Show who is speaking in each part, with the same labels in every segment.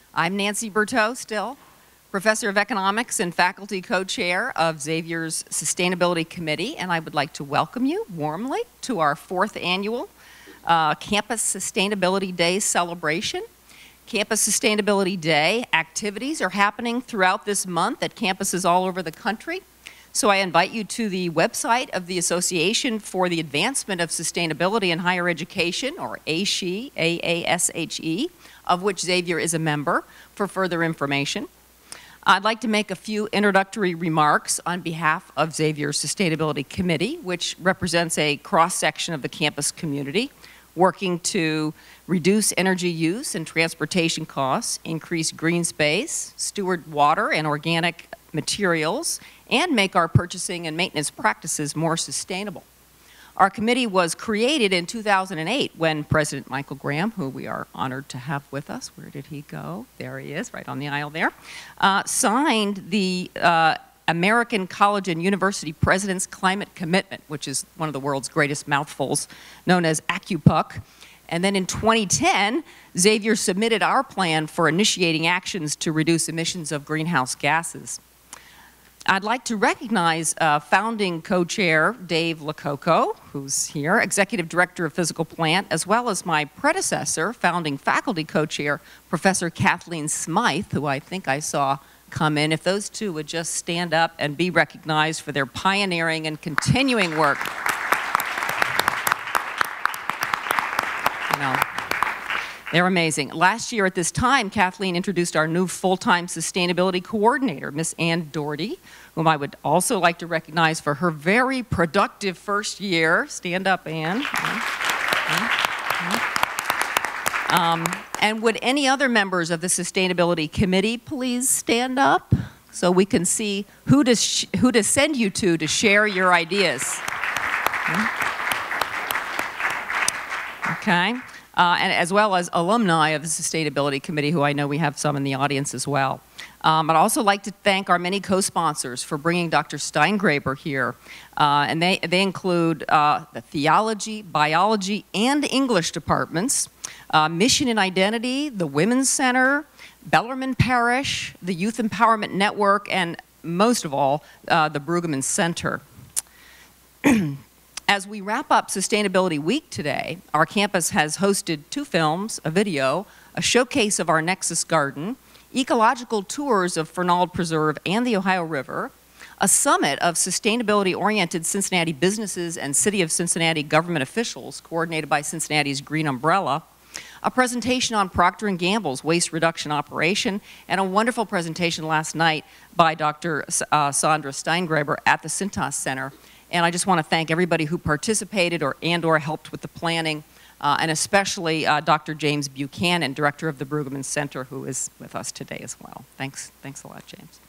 Speaker 1: I'm Nancy Berteau, still Professor of Economics and Faculty Co-Chair of Xavier's Sustainability Committee, and I would like to welcome you warmly to our 4th annual Campus Sustainability Day celebration. Campus Sustainability Day activities are happening throughout this month at campuses all over the country. So I invite you to the website of the Association for the Advancement of Sustainability in Higher Education, or AASHE, A-A-S-H-E, of which Xavier is a member, for further information. I'd like to make a few introductory remarks on behalf of Xavier's Sustainability Committee, which represents a cross-section of the campus community, working to reduce energy use and transportation costs, increase green space, steward water and organic materials, and make our purchasing and maintenance practices more sustainable. Our committee was created in 2008 when President Michael Graham, who we are honored to have with us, where did he go? There he is, right on the aisle there, signed the American College and University President's Climate Commitment, which is one of the world's greatest mouthfuls, known as AccuPuck. And then in 2010, Xavier submitted our plan for initiating actions to reduce emissions of greenhouse gases. I'd like to recognize founding co-chair Dave Lococo, who's here, executive director of physical plant, as well as my predecessor, founding faculty co-chair, Professor Kathleen Smythe, who I think I saw come in. If those two would just stand up and be recognized for their pioneering and continuing work. You know, they're amazing. Last year at this time, Kathleen introduced our new full-time sustainability coordinator, Miss Ann Doherty, whom I would also like to recognize for her very productive first year. Stand up, Ann. And would any other members of the Sustainability Committee please stand up so we can see who to send you to share your ideas? Okay. And as well as alumni of the Sustainability Committee, who I know we have some in the audience as well. I'd also like to thank our many co-sponsors for bringing Dr. Steingraber here. And they include the Theology, Biology, and English departments, Mission and Identity, the Women's Center, Bellarmine Parish, the Youth Empowerment Network, and most of all, the Brueggemann Center. As we wrap up Sustainability Week today, our campus has hosted 2 films, a video, a showcase of our Nexus Garden, ecological tours of Fernald Preserve and the Ohio River, a summit of sustainability-oriented Cincinnati businesses and City of Cincinnati government officials coordinated by Cincinnati's Green Umbrella, a presentation on Procter & Gamble's waste reduction operation, and a wonderful presentation last night by Dr. Sandra Steingraber at the Cintas Center. And I just want to thank everybody who participated or helped with the planning, and especially Dr. James Buchanan, director of the Brueggemann Center, who is with us today as well. Thanks a lot, James.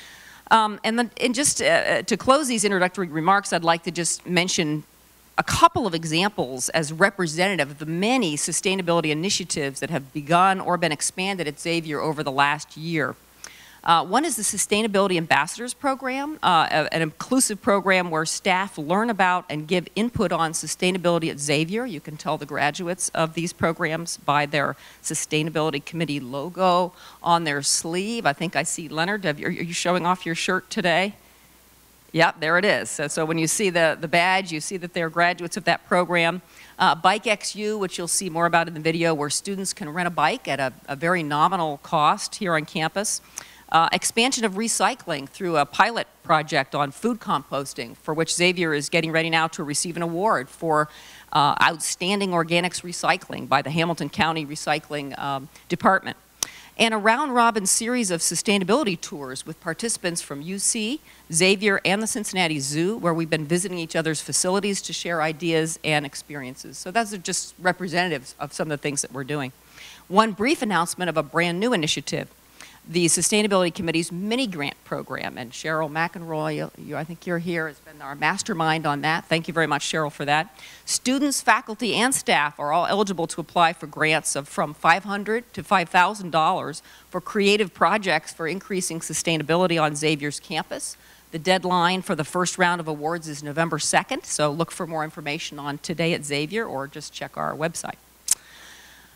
Speaker 1: And just to close these introductory remarks, I'd like to just mention a couple of examples as representative of the many sustainability initiatives that have begun or been expanded at Xavier over the last year. One is the Sustainability Ambassadors Program, an inclusive program where staff learn about and give input on sustainability at Xavier. You can tell the graduates of these programs by their Sustainability Committee logo on their sleeve. I think I see Leonard. Are you showing off your shirt today? Yep, there it is. So when you see the badge, you see that they're graduates of that program. Bike XU, which you'll see more about in the video, where students can rent a bike at a very nominal cost here on campus. Expansion of recycling through a pilot project on food composting, for which Xavier is getting ready now to receive an award for outstanding organics recycling by the Hamilton County Recycling Department. And a round-robin series of sustainability tours with participants from UC, Xavier, and the Cincinnati Zoo, where we've been visiting each other's facilities to share ideas and experiences. So those are just representatives of some of the things that we're doing. One brief announcement of a brand new initiative, the Sustainability Committee's mini grant program, and Cheryl McEnroy, I think you're here, has been our mastermind on that. Thank you very much, Cheryl, for that. Students, faculty, and staff are all eligible to apply for grants of from $500 to $5,000 for creative projects for increasing sustainability on Xavier's campus. The deadline for the first round of awards is November 2nd, so look for more information on Today at Xavier or just check our website.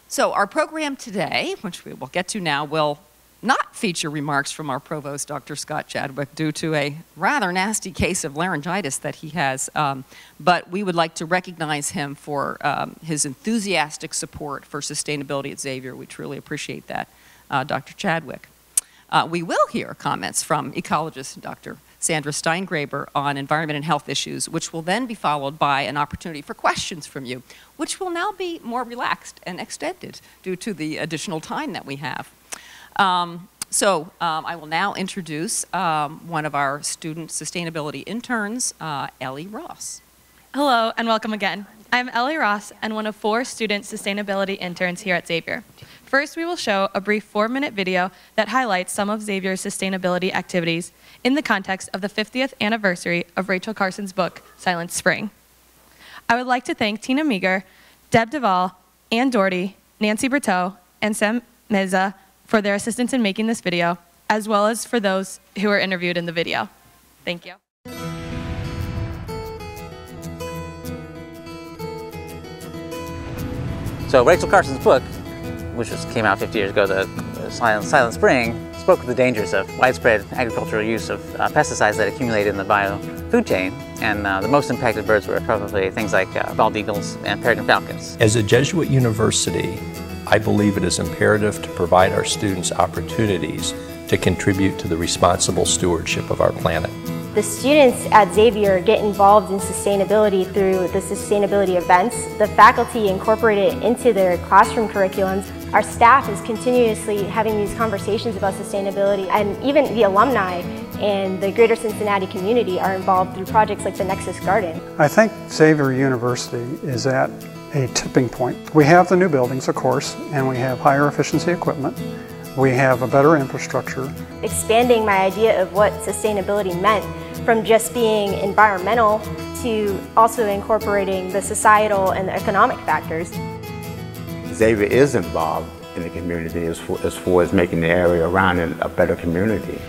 Speaker 1: So our program today, which we will get to now, will not feature remarks from our provost, Dr. Scott Chadwick, due to a rather nasty case of laryngitis that he has. But we would like to recognize him for his enthusiastic support for sustainability at Xavier. We truly appreciate that, Dr. Chadwick. We will hear comments from ecologist Dr. Sandra Steingraber on environment and health issues, which will then be followed by an opportunity for questions from you, which will now be more relaxed and extended due to the additional time that we have. I will now introduce one of our student sustainability interns, Ellie Ross.
Speaker 2: Hello and welcome again. I'm Ellie Ross and one of 4 student sustainability interns here at Xavier. First, we will show a brief 4-minute video that highlights some of Xavier's sustainability activities in the context of the 50th anniversary of Rachel Carson's book, Silent Spring. I would like to thank Tina Meager, Deb Duvall, Ann Doherty, Nancy Berteau, and Sam Meza for their assistance in making this video, as well as for those who were interviewed in the video. Thank you.
Speaker 3: So Rachel Carson's book, which came out 50 years ago, the Silent Spring, spoke of the dangers of widespread agricultural use of pesticides that accumulate in the bio-food chain. And the most impacted birds were probably things like bald eagles and peregrine falcons.
Speaker 4: As a Jesuit university, I believe it is imperative to provide our students opportunities to contribute to the responsible stewardship of our planet.
Speaker 5: The students at Xavier get involved in sustainability through the sustainability events. The faculty incorporate it into their classroom curriculums. Our staff is continuously having these conversations about sustainability, and even the alumni and the greater Cincinnati community are involved through projects like the Nexus Garden.
Speaker 6: I think Xavier University is at a tipping point. We have the new buildings, of course, and we have higher efficiency equipment. We have a better infrastructure.
Speaker 5: Expanding my idea of what sustainability meant from just being environmental to also incorporating the societal and the economic factors.
Speaker 7: Xavier is involved in the community as far as making the area around it a better community.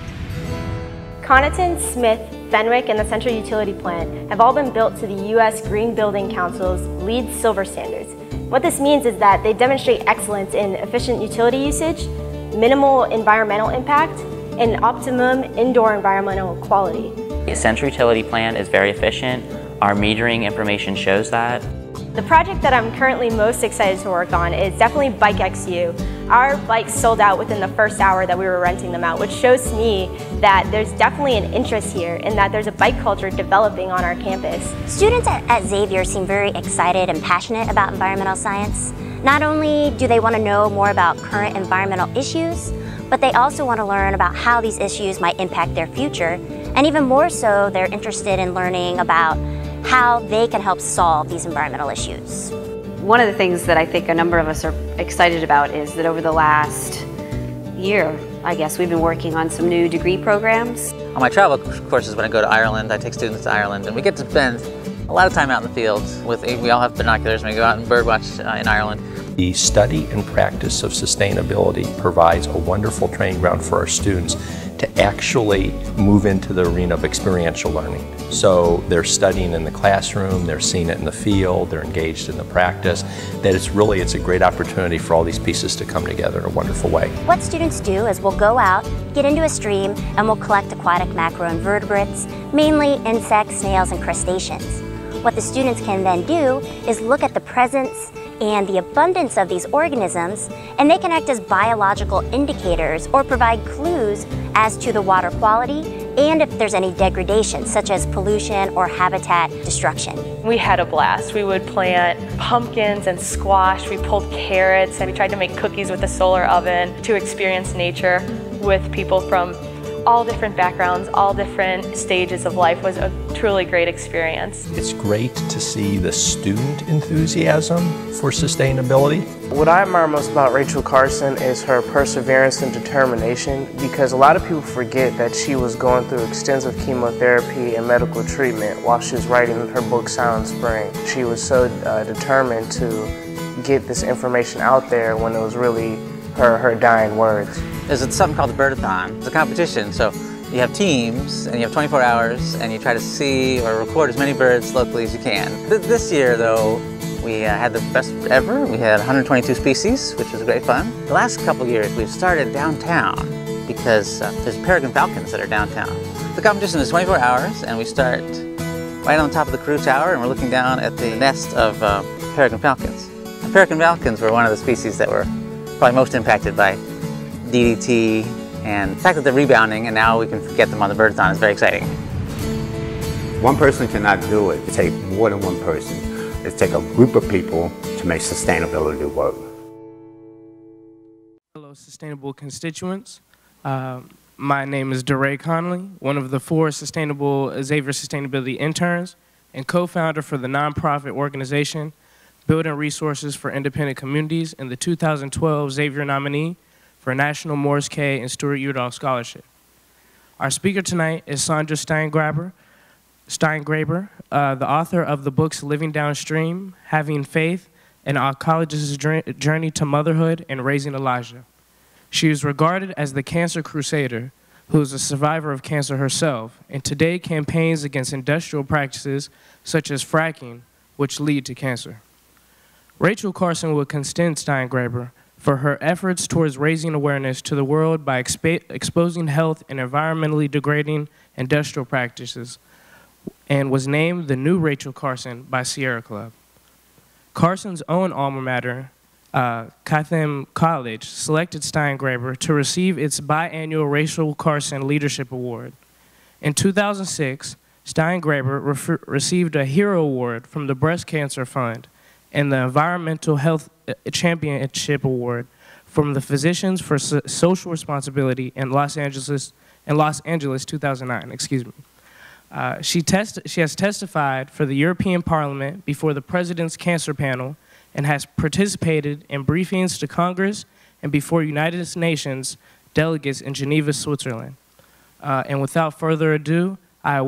Speaker 5: Connaughton, Smith, Fenwick, and the Central Utility Plant have all been built to the U.S. Green Building Council's LEED Silver standards. What this means is that they demonstrate excellence in efficient utility usage, minimal environmental impact, and optimum indoor environmental quality.
Speaker 8: The Central Utility Plant is very efficient. Our metering information shows that.
Speaker 5: The project that I'm currently most excited to work on is definitely Bike XU. Our bikes sold out within the first hour that we were renting them out, which shows to me that there's definitely an interest here and that there's a bike culture developing on our campus.
Speaker 9: Students at Xavier seem very excited and passionate about environmental science. Not only do they want to know more about current environmental issues, but they also want to learn about how these issues might impact their future. And even more so, they're interested in learning about how they can help solve these environmental issues.
Speaker 10: One of the things that I think a number of us are excited about is that over the last year, I guess, we've been working on some new degree programs.
Speaker 3: On my travel courses, when I go to Ireland, I take students to Ireland, and we get to spend a lot of time out in the fields. We all have binoculars when we go out and birdwatch in Ireland.
Speaker 4: The study and practice of sustainability provides a wonderful training ground for our students to actually move into the arena of experiential learning. So they're studying in the classroom, they're seeing it in the field, they're engaged in the practice, that it's a great opportunity for all these pieces to come together in a wonderful way.
Speaker 9: What students do is we'll go out, get into a stream, and we'll collect aquatic macroinvertebrates, mainly insects, snails, and crustaceans. What the students can then do is look at the presence and the abundance of these organisms, and they can act as biological indicators or provide clues as to the water quality and if there's any degradation, such as pollution or habitat destruction.
Speaker 2: We had a blast. We would plant pumpkins and squash, we pulled carrots, and we tried to make cookies with a solar oven to experience nature with people from all different backgrounds, all different stages of life. It was a truly great experience.
Speaker 4: It's great to see the student enthusiasm for sustainability.
Speaker 11: What I admire most about Rachel Carson is her perseverance and determination, because a lot of people forget that she was going through extensive chemotherapy and medical treatment while she was writing her book Silent Spring. She was so determined to get this information out there when it was really her dying words.
Speaker 3: There's something called the Birdathon. It's a competition, so you have teams and you have 24 hours and you try to see or record as many birds locally as you can. This year though, We had the best ever. We had 122 species, which was great fun. The last couple years, we've started downtown because there's peregrine falcons that are downtown. The competition is 24 hours, and we start right on the top of the Carew Tower, and we're looking down at the nest of peregrine falcons. And peregrine falcons were one of the species that were probably most impacted by DDT, and the fact that they're rebounding and now we can get them on the bird thon is very exciting.
Speaker 7: One person cannot do it. It takes more than one person. It takes a group of people to make sustainability work.
Speaker 11: Hello, sustainable constituents. My name is DeRay Conley, one of the 4 Xavier Sustainability interns and co-founder for the nonprofit organization Building Resources for Independent Communities and the 2012 Xavier nominee for National Morris K. and Stuart Udall Scholarship. Our speaker tonight is Sandra Steingraber, the author of the books Living Downstream, Having Faith, and Our College's Journey to Motherhood and Raising Elijah. She is regarded as the cancer crusader, who is a survivor of cancer herself, and today campaigns against industrial practices such as fracking, which lead to cancer. Rachel Carson will contend Steingraber for her efforts towards raising awareness to the world by exposing health and environmentally degrading industrial practices, and was named the new Rachel Carson by Sierra Club. Carson's own alma mater, Chatham College, selected Steingraber to receive its biannual Rachel Carson Leadership Award. In 2006, Steingraber received a Hero Award from the Breast Cancer Fund and the Environmental Health Championship Award from the Physicians for Social Responsibility in Los Angeles 2009. Excuse me. She has testified for the European Parliament before the President's Cancer Panel and has participated in briefings to Congress and before United Nations delegates in Geneva, Switzerland. And without further ado, I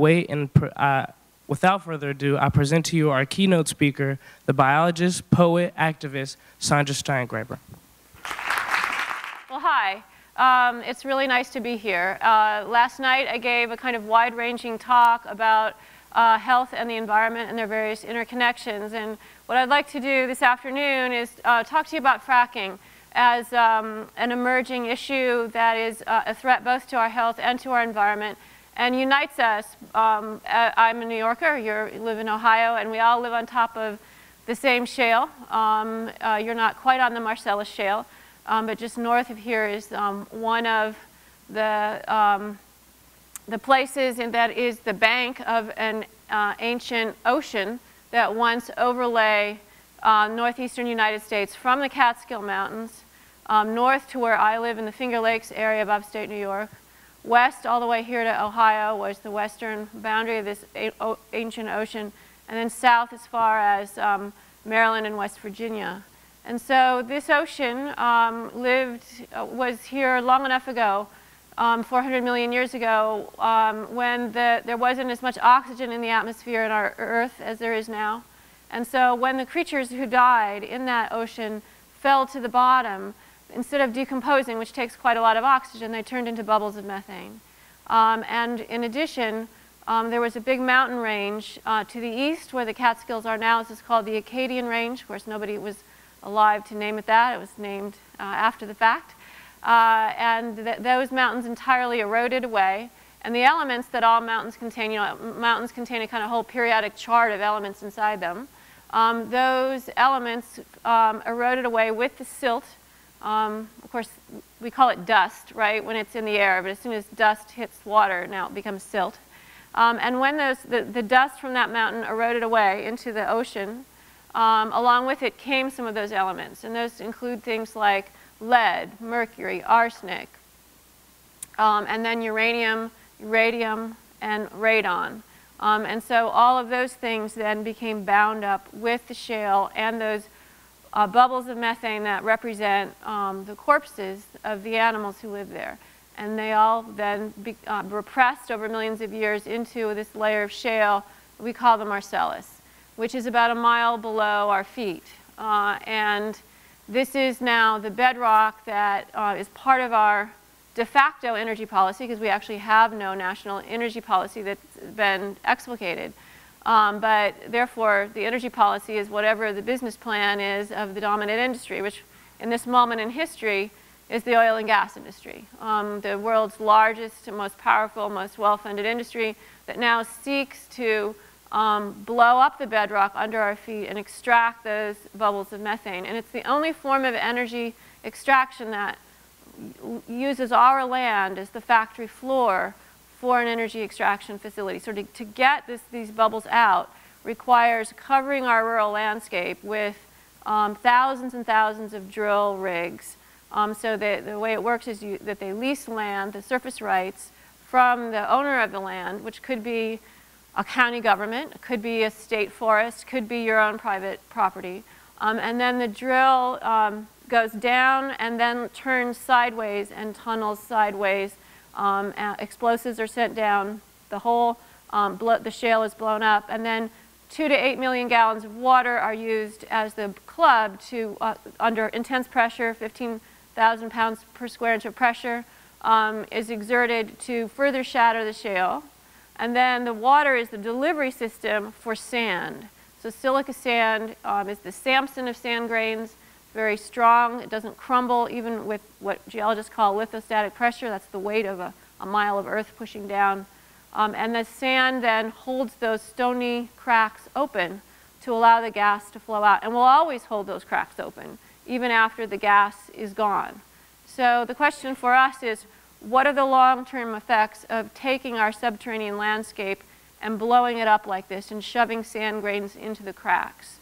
Speaker 11: present to you our keynote speaker, the biologist, poet, activist, Sandra Steingraber.
Speaker 12: Well, hi. It's really nice to be here. Last night I gave a kind of wide-ranging talk about health and the environment and their various interconnections. And what I'd like to do this afternoon is talk to you about fracking as an emerging issue that is a threat both to our health and to our environment and unites us. I'm a New Yorker, you live in Ohio, and we all live on top of the same shale. You're not quite on the Marcellus Shale, but just north of here is one of the places that is the bank of an ancient ocean that once overlay northeastern United States from the Catskill Mountains, north to where I live in the Finger Lakes area of upstate New York, west all the way here to Ohio was the western boundary of this ancient ocean, and then south as far as Maryland and West Virginia. And so this ocean was here long enough ago, 400 million years ago, when there wasn't as much oxygen in the atmosphere in our Earth as there is now. And so when the creatures who died in that ocean fell to the bottom, instead of decomposing, which takes quite a lot of oxygen, they turned into bubbles of methane. And in addition, there was a big mountain range to the east where the Catskills are now. This is called the Acadian Range. Of course, nobody was alive to name it that. It was named after the fact. And those mountains entirely eroded away. And the elements that all mountains contain, mountains contain a kind of whole periodic chart of elements inside them. Those elements eroded away with the silt. Of course, we call it dust, right, when it's in the air, but as soon as dust hits water, now it becomes silt. And when the dust from that mountain eroded away into the ocean, along with it came some of those elements. And those include things like lead, mercury, arsenic, and then uranium, radium, and radon. And so all of those things then became bound up with the shale and those bubbles of methane that represent the corpses of the animals who live there. And they all then were pressed over millions of years into this layer of shale we call the Marcellus, which is about a mile below our feet. And this is now the bedrock that is part of our de facto energy policy, because we actually have no national energy policy that's been explicated. But therefore, the energy policy is whatever the business plan is of the dominant industry, which in this moment in history is the oil and gas industry, the world's largest and most powerful, most well-funded industry that now seeks to blow up the bedrock under our feet and extract those bubbles of methane. And it's the only form of energy extraction that uses our land as the factory floor for an energy extraction facility. So to get these bubbles out requires covering our rural landscape with thousands and thousands of drill rigs. So the way it works is that they lease land, the surface rights, from the owner of the land, which could be a county government, it could be a state forest, could be your own private property. And then the drill goes down and then turns sideways and tunnels sideways. Explosives are sent down, the whole, the shale is blown up, and then 2 to 8 million gallons of water are used as the club to, under intense pressure, 15,000 pounds per square inch of pressure, is exerted to further shatter the shale. And then the water is the delivery system for sand. So silica sand is the Samson of sand grains, very strong. It doesn't crumble even with what geologists call lithostatic pressure. That's the weight of a mile of earth pushing down. And the sand then holds those stony cracks open to allow the gas to flow out. And will always hold those cracks open, even after the gas is gone. So the question for us is, what are the long-term effects of taking our subterranean landscape and blowing it up like this and shoving sand grains into the cracks?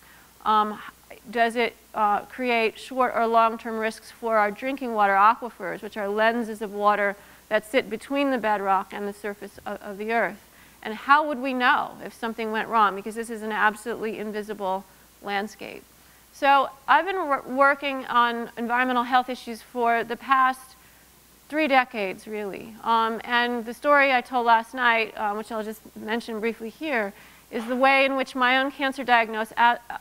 Speaker 12: Does it create short or long-term risks for our drinking water aquifers, which are lenses of water that sit between the bedrock and the surface of the earth? And how would we know if something went wrong? Because this is an absolutely invisible landscape. So I've been working on environmental health issues for the past 3 decades, really. And the story I told last night, which I'll just mention briefly here, is the way in which my own cancer diagnosis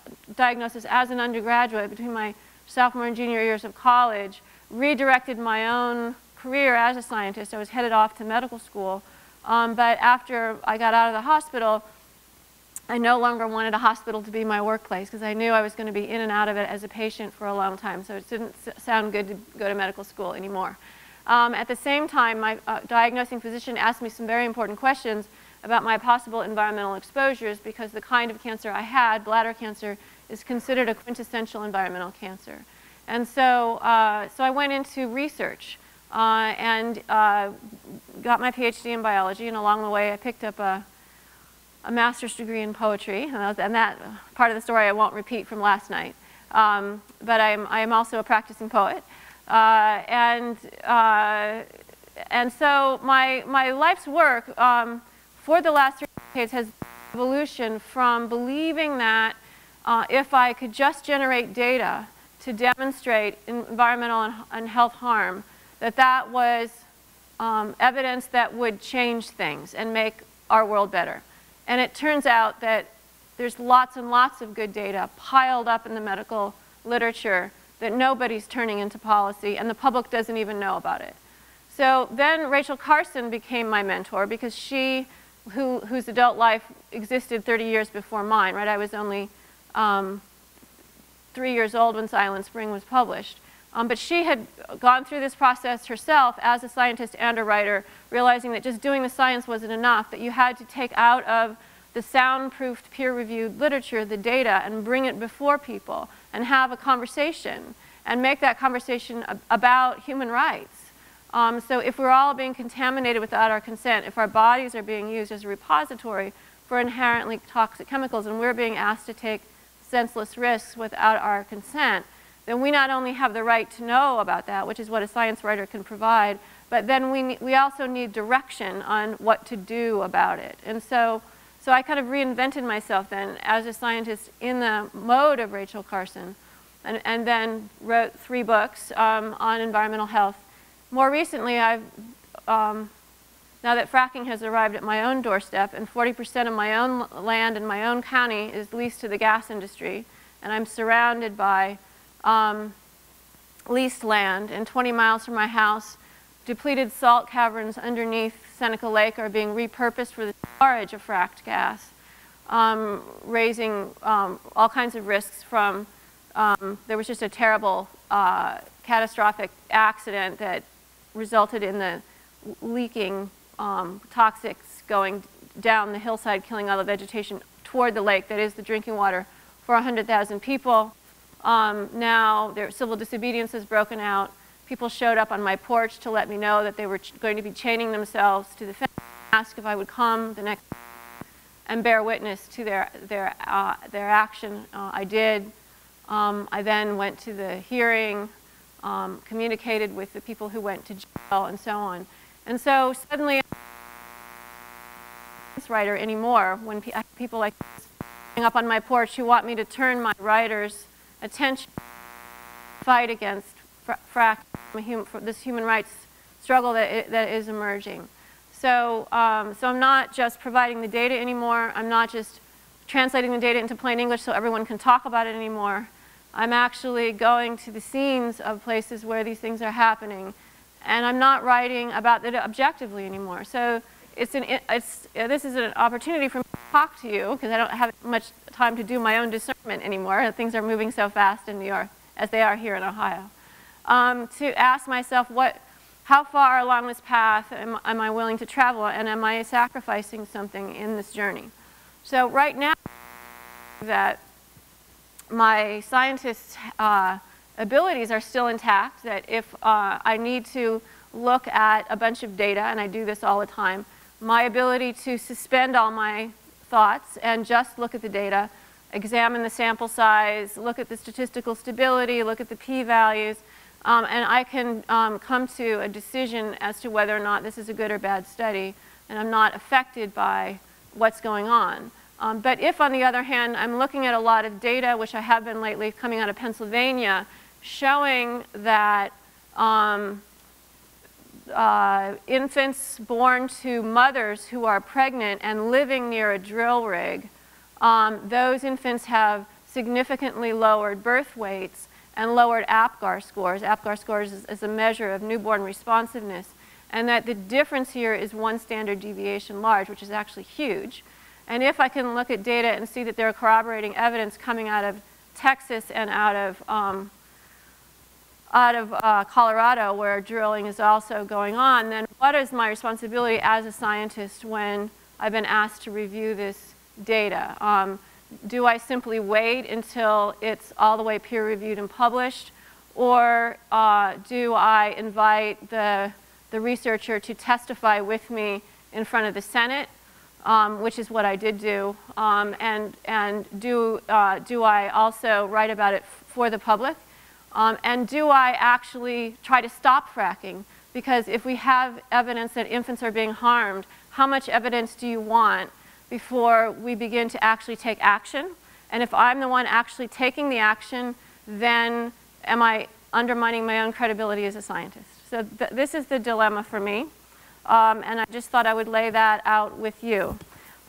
Speaker 12: as an undergraduate between my sophomore and junior years of college redirected my own career as a scientist. I was headed off to medical school, but after I got out of the hospital, I no longer wanted a hospital to be my workplace because I knew I was going to be in and out of it as a patient for a long time, so it didn't sound good to go to medical school anymore. At the same time, my diagnosing physician asked me some very important questions about my possible environmental exposures because the kind of cancer I had, bladder cancer, is considered a quintessential environmental cancer. And so, so I went into research and got my PhD in biology, and along the way I picked up a master's degree in poetry, and that part of the story I won't repeat from last night. But I am also a practicing poet. And so my life's work for the last 3 decades has evolution from believing that if I could just generate data to demonstrate environmental and health harm, that was evidence that would change things and make our world better. And it turns out that there's lots and lots of good data piled up in the medical literature that nobody's turning into policy, and the public doesn't even know about it. So then Rachel Carson became my mentor because she, whose adult life existed 30 years before mine, right? I was only 3 years old when Silent Spring was published. But she had gone through this process herself as a scientist and a writer, realizing that just doing the science wasn't enough, that you had to take out of the soundproofed, peer-reviewed literature the data and bring it before people and have a conversation and make that conversation about human rights. So if we're all being contaminated without our consent, if our bodies are being used as a repository for inherently toxic chemicals and we're being asked to take senseless risks without our consent, then we not only have the right to know about that, which is what a science writer can provide, but then we also need direction on what to do about it. And so I kind of reinvented myself then as a scientist in the mode of Rachel Carson, and then wrote 3 books on environmental health. More recently, I've, now that fracking has arrived at my own doorstep and 40% of my own land in my own county is leased to the gas industry, and I'm surrounded by leased land, and 20 miles from my house, depleted salt caverns underneath Seneca Lake are being repurposed for the storage of fracked gas. raising all kinds of risks from, there was just a terrible catastrophic accident that resulted in the leaking toxics going down the hillside, killing all the vegetation toward the lake that is the drinking water for 100,000 people. Now civil disobedience has broken out. People showed up on my porch to let me know that they were going to be chaining themselves to the fence, ask if I would come the next and bear witness to their action. I did. I then went to the hearing, communicated with the people who went to jail, and so on. And so suddenly, I'm not a writer anymore when people like this up on my porch who want me to turn my writer's attention to the fight against fracking, this human rights struggle that is emerging. So, so I'm not just providing the data anymore. I'm not just translating the data into plain English so everyone can talk about it anymore. I'm actually going to the scenes of places where these things are happening. And I'm not writing about it objectively anymore. So this is an opportunity for me to talk to you, because I don't have much time to do my own discernment anymore. Things are moving so fast in New York, as they are here in Ohio. To ask myself, how far along this path am I willing to travel, and am I sacrificing something in this journey? So right now, that my scientist abilities are still intact, that if I need to look at a bunch of data, and I do this all the time, my ability to suspend all my thoughts and just look at the data, examine the sample size, look at the statistical stability, look at the p-values, and I can come to a decision as to whether or not this is a good or bad study, and I'm not affected by what's going on. But if, on the other hand, I'm looking at a lot of data, which I have been lately coming out of Pennsylvania, showing that infants born to mothers who are pregnant and living near a drill rig, those infants have significantly lowered birth weights and lowered APGAR scores. APGAR scores is a measure of newborn responsiveness, and that the difference here is 1 standard deviation large, which is actually huge. And if I can look at data and see that there are corroborating evidence coming out of Texas and out of Colorado, where drilling is also going on, then what is my responsibility as a scientist when I've been asked to review this data? Do I simply wait until it's all the way peer-reviewed and published, or do I invite the researcher to testify with me in front of the Senate, which is what I did do, and do I also write about it for the public? And do I actually try to stop fracking? Because if we have evidence that infants are being harmed, how much evidence do you want before we begin to actually take action? And if I'm the one actually taking the action, then am I undermining my own credibility as a scientist? So this is the dilemma for me, and I just thought I would lay that out with you.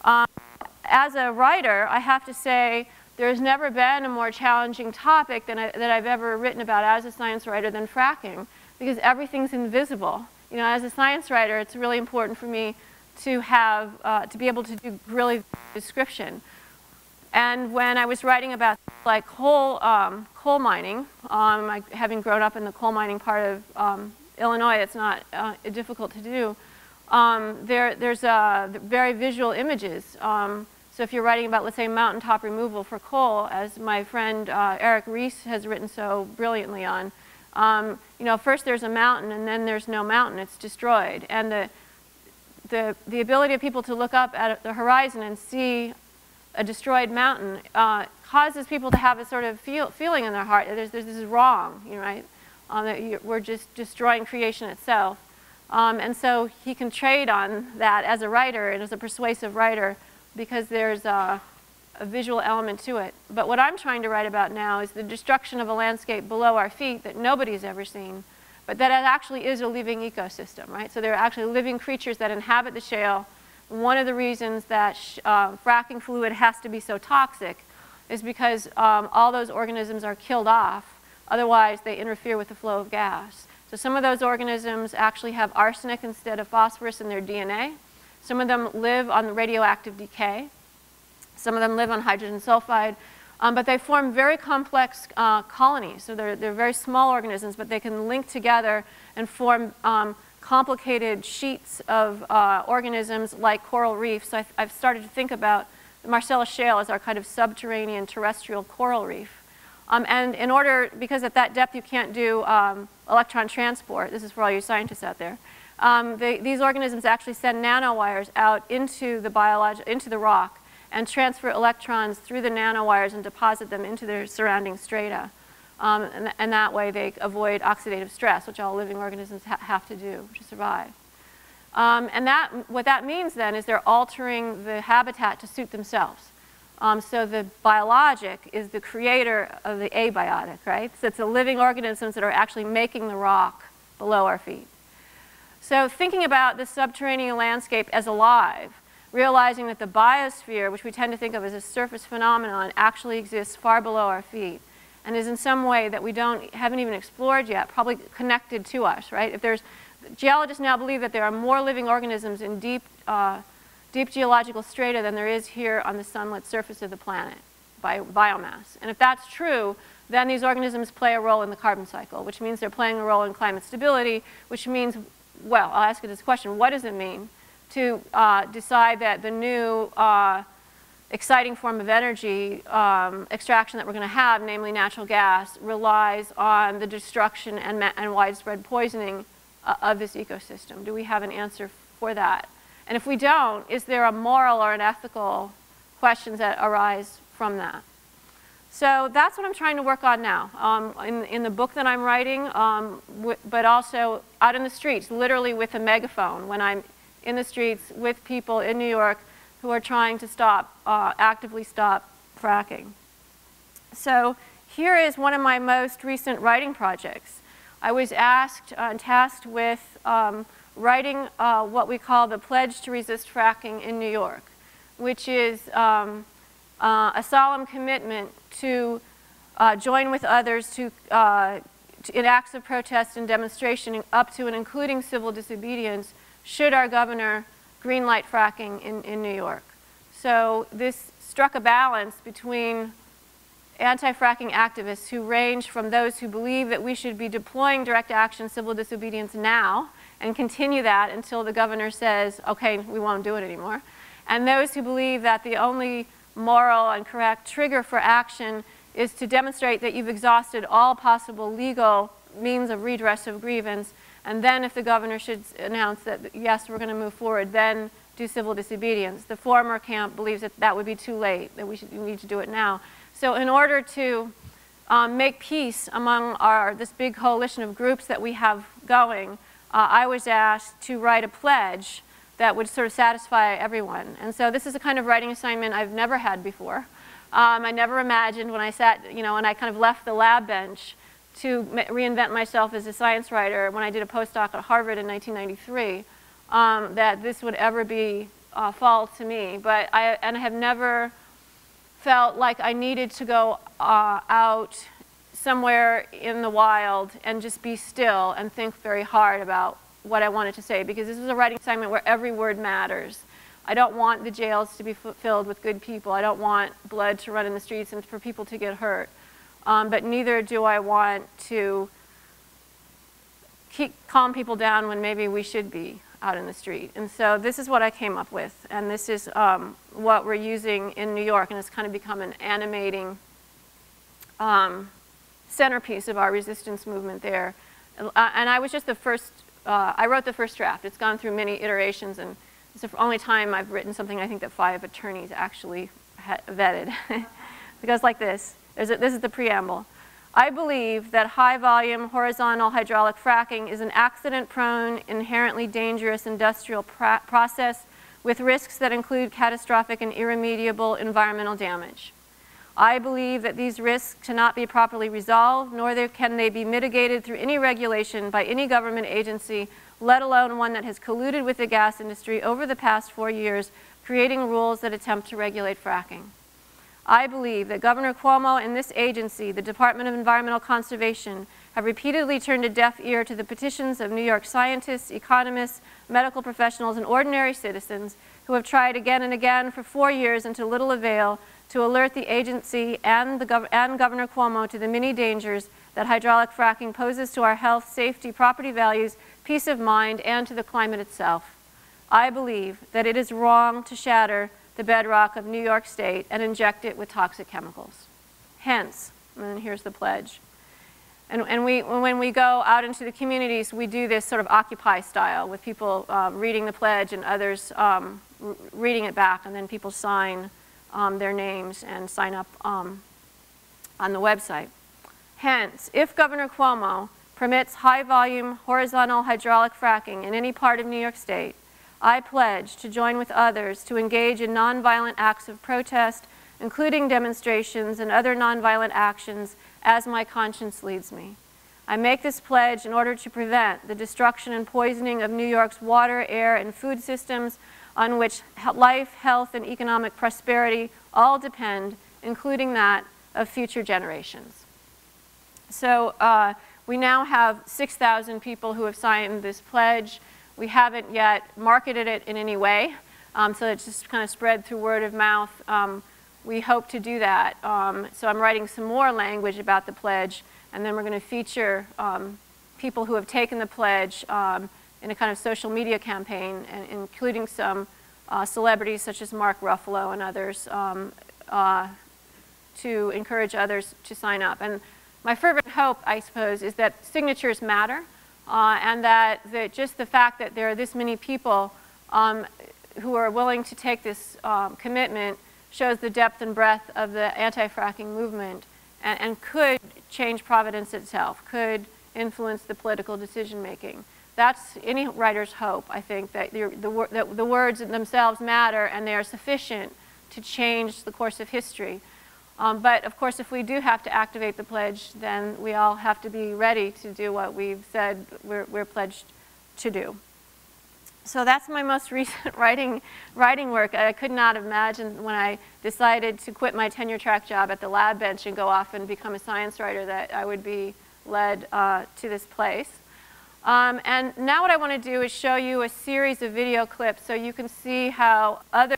Speaker 12: As a writer, I have to say there's never been a more challenging topic that I've ever written about as a science writer than fracking, because everything's invisible. You know, as a science writer, it's really important for me to have, to be able to do really description. And when I was writing about like coal mining, having grown up in the coal mining part of Illinois, it's not difficult to do. There's very visual images. So if you're writing about, let's say, mountaintop removal for coal, as my friend Eric Rees has written so brilliantly on, you know, first there's a mountain and then there's no mountain, it's destroyed. And the ability of people to look up at the horizon and see a destroyed mountain causes people to have a sort of feeling in their heart that this is wrong, you know, right? That we're just destroying creation itself. And so he can trade on that as a writer and as a persuasive writer, because there's a visual element to it. But what I'm trying to write about now is the destruction of a landscape below our feet that nobody's ever seen, but that it actually is a living ecosystem, right? So there are actually living creatures that inhabit the shale. One of the reasons that fracking fluid has to be so toxic is because all those organisms are killed off. Otherwise, they interfere with the flow of gas. So some of those organisms actually have arsenic instead of phosphorus in their DNA. Some of them live on radioactive decay. Some of them live on hydrogen sulfide, but they form very complex colonies. So they're very small organisms, but they can link together and form complicated sheets of organisms like coral reefs. So I've started to think about the Marcellus Shale as our kind of subterranean terrestrial coral reef. And in order, because at that depth you can't do electron transport, this is for all you scientists out there, these organisms actually send nanowires out into the rock and transfer electrons through the nanowires and deposit them into their surrounding strata. And that way they avoid oxidative stress, which all living organisms have to do to survive. And what that means then is they're altering the habitat to suit themselves. So the biologic is the creator of the abiotic, right? So it's the living organisms that are actually making the rock below our feet. So thinking about the subterranean landscape as alive, realizing that the biosphere, which we tend to think of as a surface phenomenon, actually exists far below our feet and is in some way that we haven't even explored yet, probably connected to us, right? Geologists now believe that there are more living organisms in deep geological strata than there is here on the sunlit surface of the planet by biomass. And if that's true, then these organisms play a role in the carbon cycle, which means they're playing a role in climate stability, which means, well, I'll ask you this question: what does it mean to decide that the new exciting form of energy extraction that we're going to have, namely natural gas, relies on the destruction and widespread poisoning of this ecosystem? Do we have an answer for that? And if we don't, is there a moral or an ethical questions that arise from that? So that's what I'm trying to work on now in the book that I'm writing, but also out in the streets, literally with a megaphone, when I'm in the streets with people in New York who are trying to actively stop fracking. So here is one of my most recent writing projects. I was asked and tasked with writing what we call the Pledge to Resist Fracking in New York, which is a solemn commitment to join with others in acts of protest and demonstration up to and including civil disobedience should our governor greenlight fracking in New York. So this struck a balance between anti-fracking activists who range from those who believe that we should be deploying direct action civil disobedience now and continue that until the governor says, okay, we won't do it anymore, and those who believe that the only moral and correct trigger for action is to demonstrate that you've exhausted all possible legal means of redress of grievance, and then if the governor should announce that, yes, we're going to move forward, then do civil disobedience. The former camp believes that that would be too late, that we need to do it now. So in order to make peace among this big coalition of groups that we have going, I was asked to write a pledge that would sort of satisfy everyone. And so this is a kind of writing assignment I've never had before. I never imagined when I sat, and I kind of left the lab bench to reinvent myself as a science writer when I did a postdoc at Harvard in 1993, that this would ever fall to me. But I have never felt like I needed to go out somewhere in the wild and just be still and think very hard about what I wanted to say, because this is a writing assignment where every word matters. I don't want the jails to be filled with good people. I don't want blood to run in the streets and for people to get hurt. But neither do I want to calm people down when maybe we should be out in the street. And so this is what I came up with, and this is what we're using in New York, and it's kind of become an animating centerpiece of our resistance movement there. And I was just the first, I wrote the first draft. It's gone through many iterations, and it's the only time I've written something I think that 5 attorneys actually vetted. It goes like this. This is the preamble. I believe that high-volume horizontal hydraulic fracking is an accident-prone, inherently dangerous industrial process with risks that include catastrophic and irremediable environmental damage. I believe that these risks cannot be properly resolved, nor can they be mitigated through any regulation by any government agency, let alone one that has colluded with the gas industry over the past 4 years, creating rules that attempt to regulate fracking. I believe that Governor Cuomo and this agency, the Department of Environmental Conservation, have repeatedly turned a deaf ear to the petitions of New York scientists, economists, medical professionals, and ordinary citizens who have tried again and again for 4 years and to little avail to alert the agency and Governor Cuomo to the many dangers that hydraulic fracking poses to our health, safety, property values, peace of mind, and to the climate itself. I believe that it is wrong to shatter the bedrock of New York State and inject it with toxic chemicals. Hence, and here's the pledge. And when we go out into the communities, we do this sort of Occupy style with people reading the pledge and others reading it back, and then people sign their names and sign up on the website. Hence, if Governor Cuomo permits high-volume horizontal hydraulic fracking in any part of New York State, I pledge to join with others to engage in nonviolent acts of protest, including demonstrations and other nonviolent actions as my conscience leads me. I make this pledge in order to prevent the destruction and poisoning of New York's water, air, and food systems on which life, health, and economic prosperity all depend, including that of future generations. So we now have 6,000 people who have signed this pledge. We haven't yet marketed it in any way, so it's just kind of spread through word of mouth. We hope to do that. So I'm writing some more language about the pledge, and then we're going to feature people who have taken the pledge in a kind of social media campaign, including some celebrities such as Mark Ruffalo and others, to encourage others to sign up. And my fervent hope, I suppose, is that signatures matter, and that just the fact that there are this many people who are willing to take this commitment shows the depth and breadth of the anti-fracking movement, and could change Providence itself, could influence the political decision-making. That's any writer's hope, I think, that the words themselves matter and they are sufficient to change the course of history. But of course, if we do have to activate the pledge, then we all have to be ready to do what we've said we're pledged to do. So that's my most recent writing work. I could not have imagined when I decided to quit my tenure-track job at the lab bench and go off and become a science writer that I would be led to this place. And now what I want to do is show you a series of video clips so you can see how other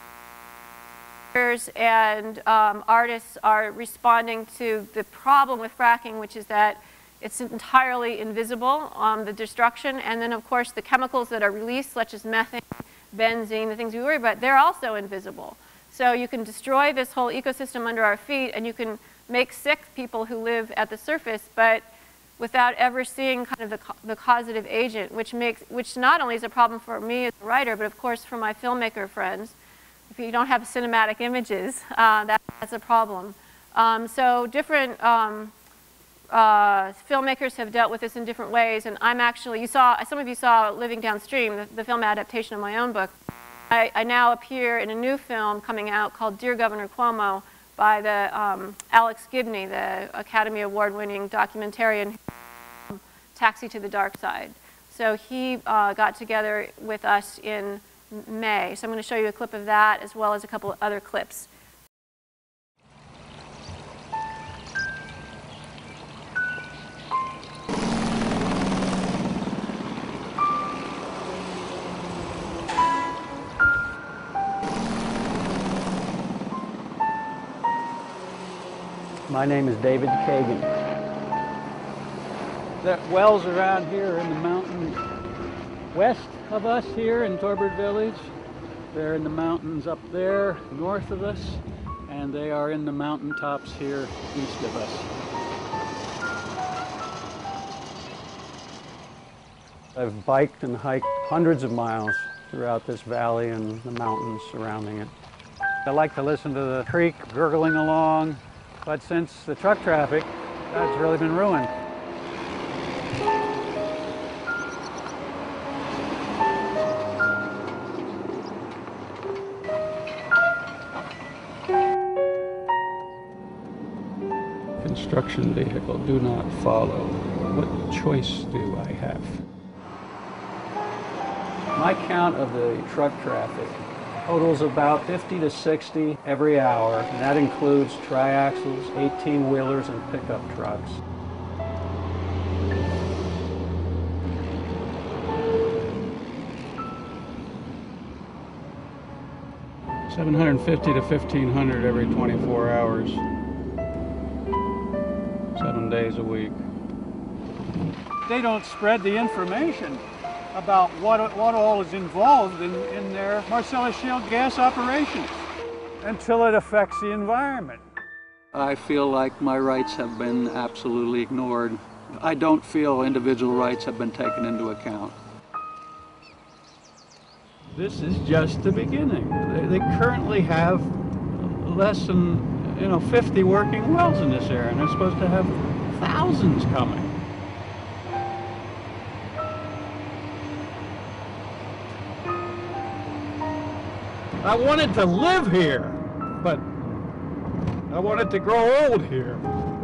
Speaker 12: and artists are responding to the problem with fracking, which is that it's entirely invisible, the destruction, and then of course the chemicals that are released, such as methane, benzene, the things we worry about, they're also invisible. So you can destroy this whole ecosystem under our feet, and you can make sick people who live at the surface, but without ever seeing kind of the causative agent, which not only is a problem for me as a writer, but of course for my filmmaker friends. If you don't have cinematic images, that's a problem. So different filmmakers have dealt with this in different ways, and I'm actually, some of you saw Living Downstream, the film adaptation of my own book. I now appear in a new film coming out called Dear Governor Cuomo by the Alex Gibney, the Academy Award-winning documentarian, Taxi to the Dark Side. So he got together with us in May. So I'm going to show you a clip of that as well as a couple of other clips.
Speaker 13: My name is David Kagan. The wells around here in the mountains west of us here in Torbert Village. They're in the mountains up there north of us, and they are in the mountaintops here east of us. I've biked and hiked hundreds of miles throughout this valley and the mountains surrounding it. I like to listen to the creek gurgling along, but since the truck traffic, that's really been ruined. Construction vehicle, do not follow. What choice do I have? My count of the truck traffic totals about 50 to 60 every hour, and that includes triaxles, 18-wheelers, and pickup trucks. 750 to 1,500 every 24 hours, 7 days a week. They don't spread the information about what all is involved in their Marcellus Shale gas operations until it affects the environment. I feel like my rights have been absolutely ignored. I don't feel individual rights have been taken into account. This is just the beginning. They currently have less than 50 working wells in this area, and they're supposed to have thousands coming. I wanted to live here, but I wanted to grow old here.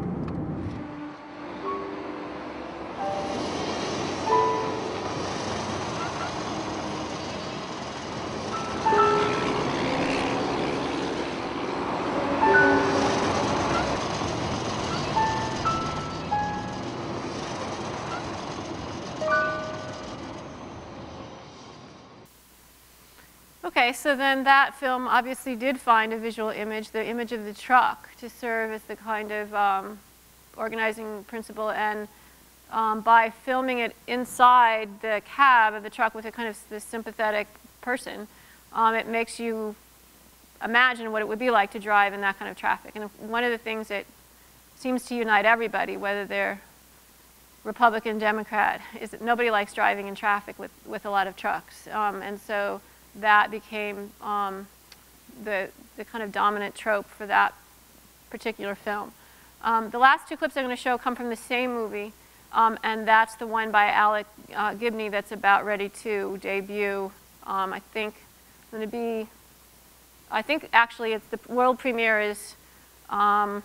Speaker 12: Okay, so then that film obviously did find a visual image, the image of the truck, to serve as the kind of organizing principle. And by filming it inside the cab of the truck with a kind of this sympathetic person, it makes you imagine what it would be like to drive in that kind of traffic. And one of the things that seems to unite everybody, whether they're Republican, Democrat, is that nobody likes driving in traffic with a lot of trucks. And so that became the kind of dominant trope for that particular film. The last two clips I'm going to show come from the same movie, and that's the one by Alec Gibney that's about ready to debut. I think actually it's the world premiere is the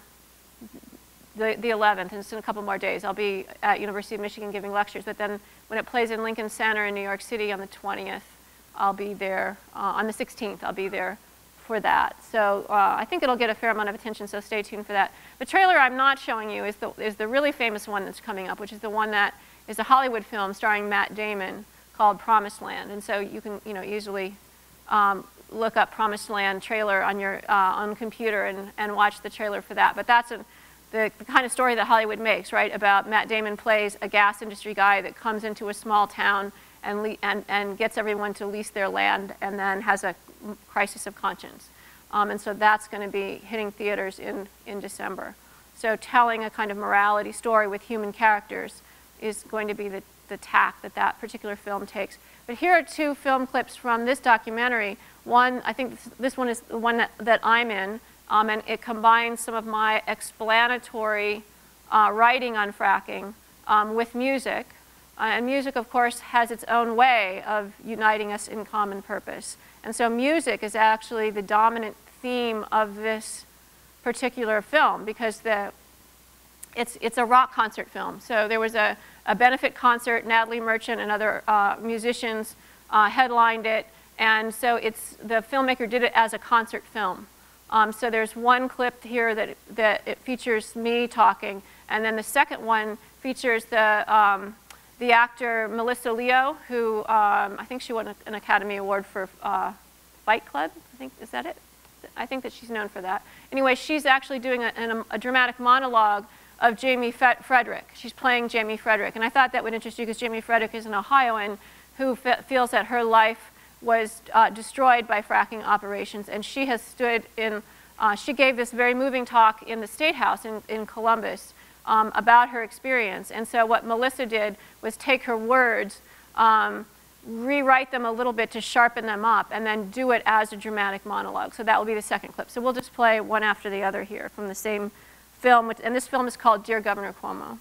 Speaker 12: 11th, and it's in a couple more days. I'll be at University of Michigan giving lectures, but then when it plays in Lincoln Center in New York City on the 20th, I'll be there. On the 16th, I'll be there for that. So I think it'll get a fair amount of attention, so stay tuned for that. The trailer I'm not showing you is the really famous one that's coming up, which is the one that is a Hollywood film starring Matt Damon called Promised Land. And so you can easily look up Promised Land trailer on your on computer and watch the trailer for that. But that's the kind of story that Hollywood makes, right? About Matt Damon plays a gas industry guy that comes into a small town and gets everyone to lease their land, and then has a crisis of conscience. And so that's going to be hitting theaters in December. So telling a kind of morality story with human characters is going to be the tack that particular film takes. But here are two film clips from this documentary. One, I think this one is the one that I'm in, and it combines some of my explanatory writing on fracking with music. And music, of course, has its own way of uniting us in common purpose. And so music is actually the dominant theme of this particular film, because it's a rock concert film. So there was a benefit concert, Natalie Merchant and other musicians headlined it. And so the filmmaker did it as a concert film. So there's one clip here that it features me talking. And then the second one features the actor Melissa Leo, who I think she won an Academy Award for Fight Club. Is that it? I think that she's known for that. Anyway, she's actually doing a dramatic monologue of Jamie Frederick. She's playing Jamie Frederick. And I thought that would interest you, because Jamie Frederick is an Ohioan who feels that her life was destroyed by fracking operations. And she has stood in, she gave this very moving talk in the State House in Columbus about her experience. And so what Melissa did was take her words, rewrite them a little bit to sharpen them up, and then do it as a dramatic monologue. So that will be the second clip. So we'll just play one after the other here from the same film. And this film is called Dear Governor Cuomo.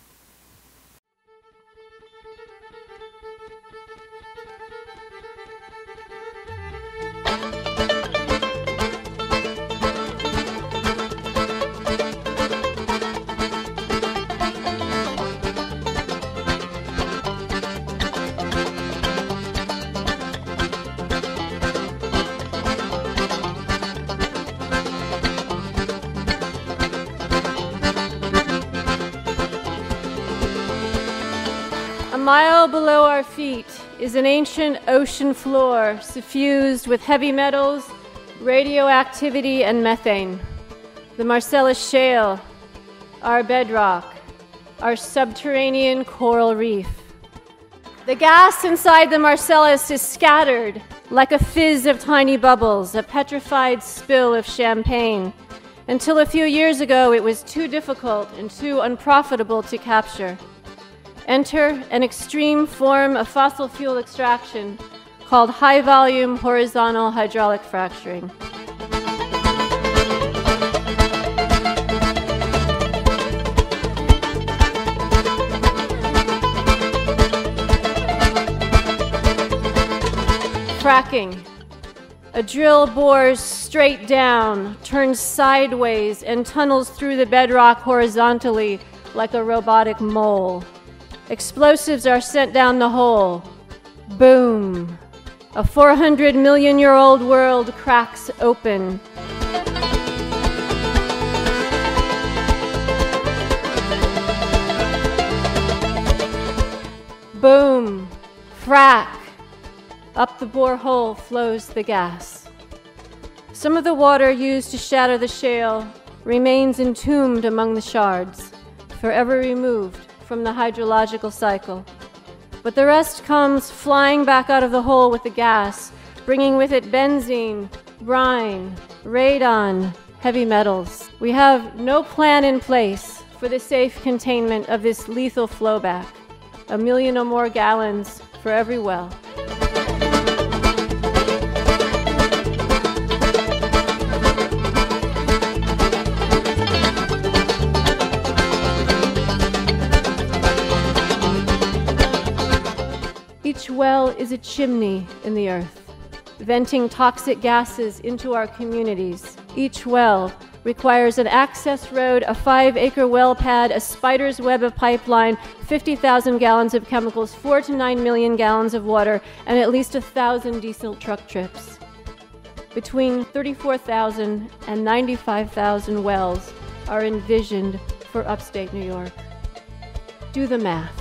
Speaker 12: A mile below our feet is an ancient ocean floor suffused with heavy metals, radioactivity and methane, the Marcellus Shale, our bedrock, our subterranean coral reef. The gas inside the Marcellus is scattered like a fizz of tiny bubbles, a petrified spill of champagne. Until a few years ago, it was too difficult and too unprofitable to capture. Enter an extreme form of fossil fuel extraction called high-volume horizontal hydraulic fracturing. Fracking. A drill bores straight down, turns sideways, and tunnels through the bedrock horizontally like a robotic mole. Explosives are sent down the hole. Boom. A 400-million-year-old world cracks open. Boom. Frack. Up the borehole flows the gas. Some of the water used to shatter the shale remains entombed among the shards, forever removed from the hydrological cycle. But the rest comes flying back out of the hole with the gas, bringing with it benzene, brine, radon, heavy metals. We have no plan in place for the safe containment of this lethal flowback. 1 million or more gallons for every well. Each well is a chimney in the earth, venting toxic gases into our communities. Each well requires an access road, a 5-acre well pad, a spider's web of pipeline, 50,000 gallons of chemicals, 4 to 9 million gallons of water, and at least 1,000 diesel truck trips. Between 34,000 and 95,000 wells are envisioned for upstate New York. Do the math.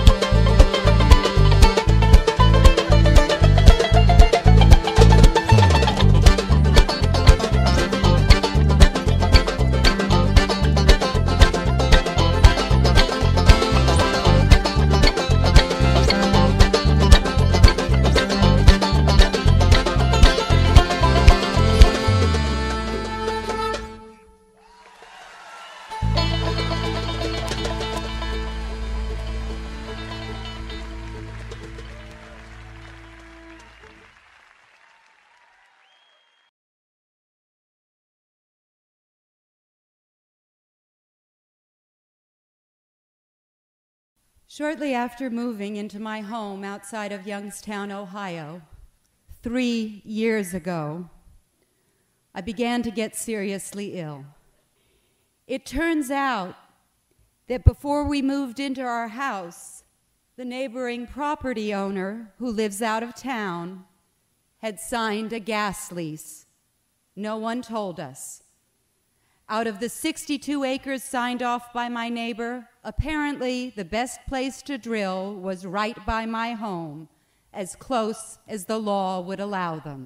Speaker 14: Shortly after moving into my home outside of Youngstown, Ohio, 3 years ago, I began to get seriously ill. It turns out that before we moved into our house, the neighboring property owner, who lives out of town, had signed a gas lease. No one told us. Out of the 62 acres signed off by my neighbor, apparently the best place to drill was right by my home, as close as the law would allow them.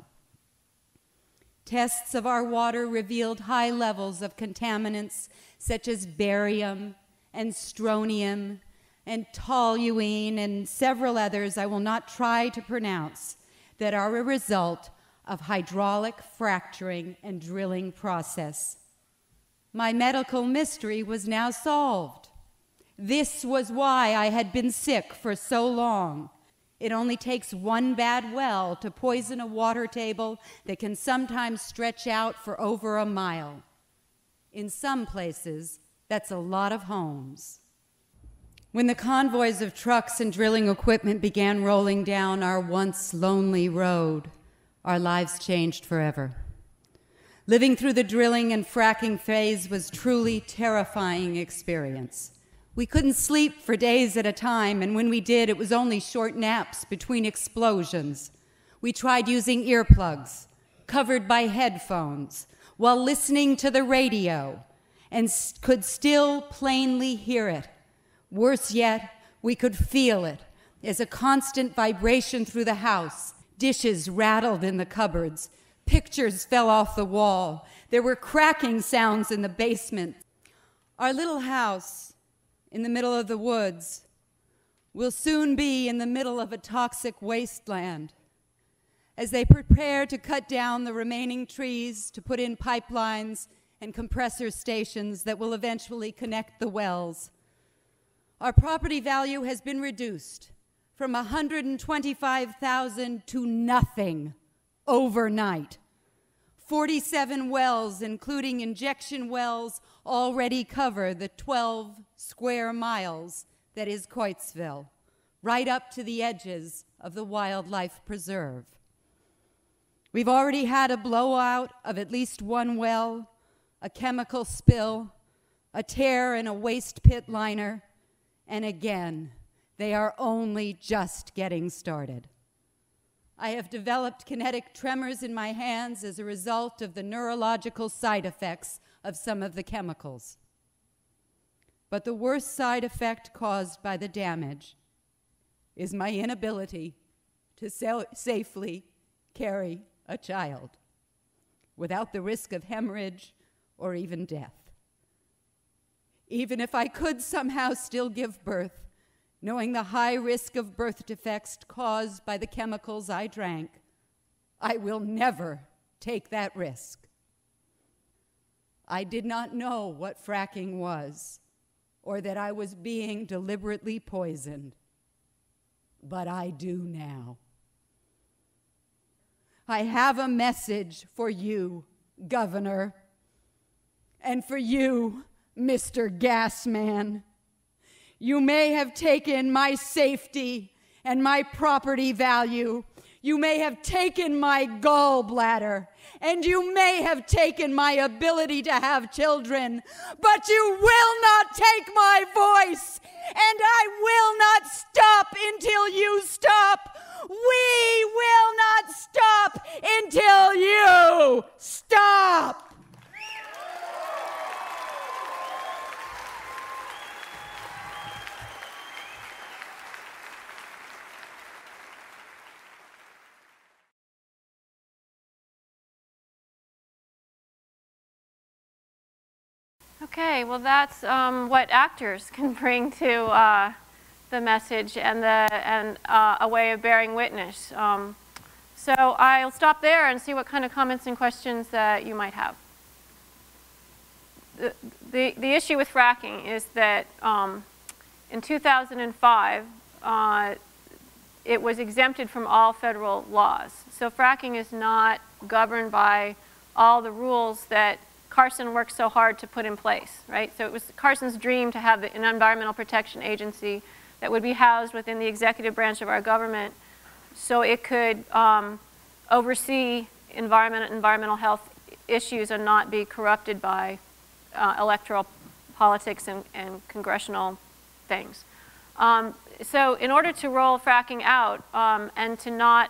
Speaker 14: Tests of our water revealed high levels of contaminants such as barium and strontium and toluene and several others I will not try to pronounce that are a result of hydraulic fracturing and drilling process. My medical mystery was now solved. This was why I had been sick for so long. It only takes one bad well to poison a water table that can sometimes stretch out for over a mile. In some places, that's a lot of homes. When the convoys of trucks and drilling equipment began rolling down our once lonely road, our lives changed forever. Living through the drilling and fracking phase was truly terrifying experience. We couldn't sleep for days at a time, and when we did, it was only short naps between explosions. We tried using earplugs, covered by headphones, while listening to the radio, and could still plainly hear it. Worse yet, we could feel it as a constant vibration through the house. Dishes rattled in the cupboards. Pictures fell off the wall. There were cracking sounds in the basement. Our little house in the middle of the woods will soon be in the middle of a toxic wasteland as they prepare to cut down the remaining trees to put in pipelines and compressor stations that will eventually connect the wells. Our property value has been reduced from $125,000 to nothing overnight. 47 wells, including injection wells, already cover the 12 square miles that is Coitesville, right up to the edges of the wildlife preserve. We've already had a blowout of at least one well, a chemical spill, a tear in a waste pit liner, and again, they are only just getting started. I have developed kinetic tremors in my hands as a result of the neurological side effects of some of the chemicals. But the worst side effect caused by the damage is my inability to safely carry a child without the risk of hemorrhage or even death. Even if I could somehow still give birth, knowing the high risk of birth defects caused by the chemicals I drank, I will never take that risk. I did not know what fracking was, or that I was being deliberately poisoned, but I do now. I have a message for you, Governor, and for you, Mr. Gasman. You may have taken my safety and my property value. You may have taken my gallbladder, and you may have taken my ability to have children, but you will not take my voice, and I will not stop until you stop. We will not stop until you stop.
Speaker 12: Okay, well that's what actors can bring to the message and a way of bearing witness. So I'll stop there and see what kind of comments and questions that you might have. The issue with fracking is that in 2005 it was exempted from all federal laws. So fracking is not governed by all the rules that Carson worked so hard to put in place, right? So it was Carson's dream to have an environmental protection agency that would be housed within the executive branch of our government so it could oversee environmental health issues and not be corrupted by electoral politics and congressional things. So in order to roll fracking out and to not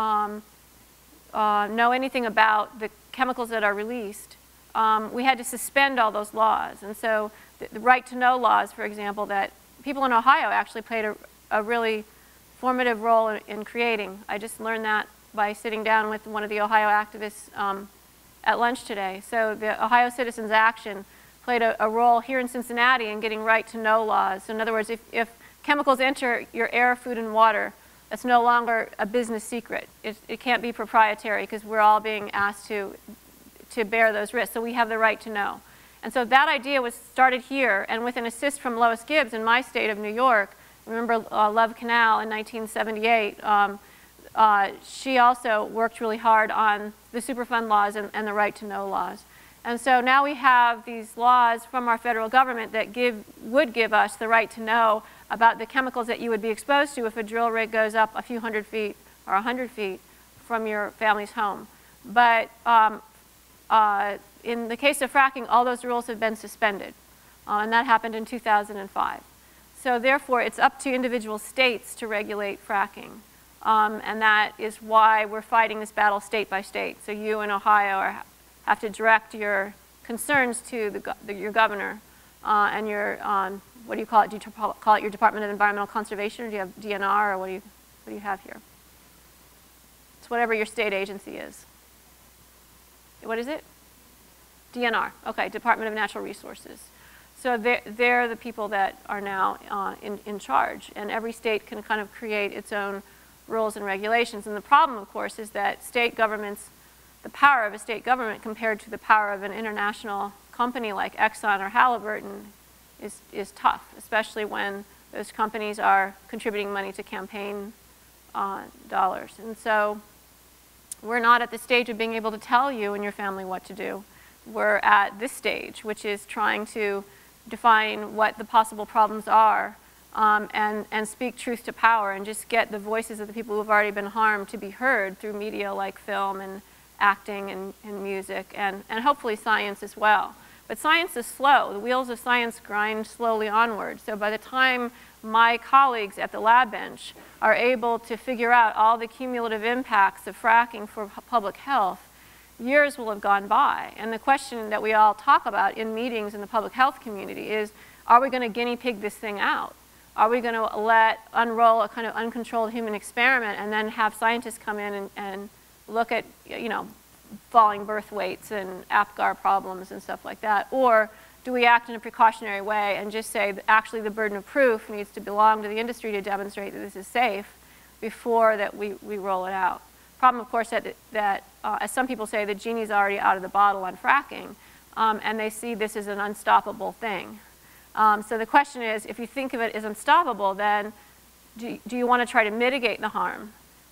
Speaker 12: know anything about the chemicals that are released, we had to suspend all those laws. And so the right to know laws, for example, that people in Ohio actually played a really formative role in creating. I just learned that by sitting down with one of the Ohio activists at lunch today. So the Ohio Citizens Action played a role here in Cincinnati in getting right to know laws. So in other words, if chemicals enter your air, food, and water, that's no longer a business secret. It can't be proprietary because we're all being asked to bear those risks. So we have the right to know. And so that idea was started here, and with an assist from Lois Gibbs in my state of New York. Remember Love Canal in 1978? She also worked really hard on the Superfund laws and the right to know laws. And so now we have these laws from our federal government that would give us the right to know about the chemicals that you would be exposed to if a drill rig goes up a few 100 feet or 100 feet from your family's home. But in the case of fracking, all those rules have been suspended, and that happened in 2005. So therefore, it's up to individual states to regulate fracking, and that is why we're fighting this battle state by state. So you in Ohio have to direct your concerns to your governor and your, what do you call it? Do you call it your Department of Environmental Conservation, or do you have DNR, or what do you have here? It's whatever your state agency is. what is it? DNR, okay, Department of Natural Resources. So they're the people that are now in charge, and every state can kind of create its own rules and regulations. And the problem, of course, is that state governments, the power of a state government compared to the power of an international company like Exxon or Halliburton is tough, especially when those companies are contributing money to campaign dollars. And so we're not at the stage of being able to tell you and your family what to do. We're at this stage, which is trying to define what the possible problems are and speak truth to power and just get the voices of the people who have already been harmed to be heard through media like film and acting and music and hopefully science as well. But science is slow. The wheels of science grind slowly onward. So by the time my colleagues at the lab bench are able to figure out all the cumulative impacts of fracking for public health, years will have gone by. And the question that we all talk about in meetings in the public health community is, are we going to guinea pig this thing out? Are we going to unroll a kind of uncontrolled human experiment and then have scientists come in and look at, you know, falling birth weights and APGAR problems and stuff like that? Or do we act in a precautionary way and just say that actually the burden of proof needs to belong to the industry to demonstrate that this is safe before that we roll it out? Problem, of course, that as some people say, the genie's already out of the bottle on fracking, and they see this as an unstoppable thing. So the question is, if you think of it as unstoppable, then do you want to try to mitigate the harm?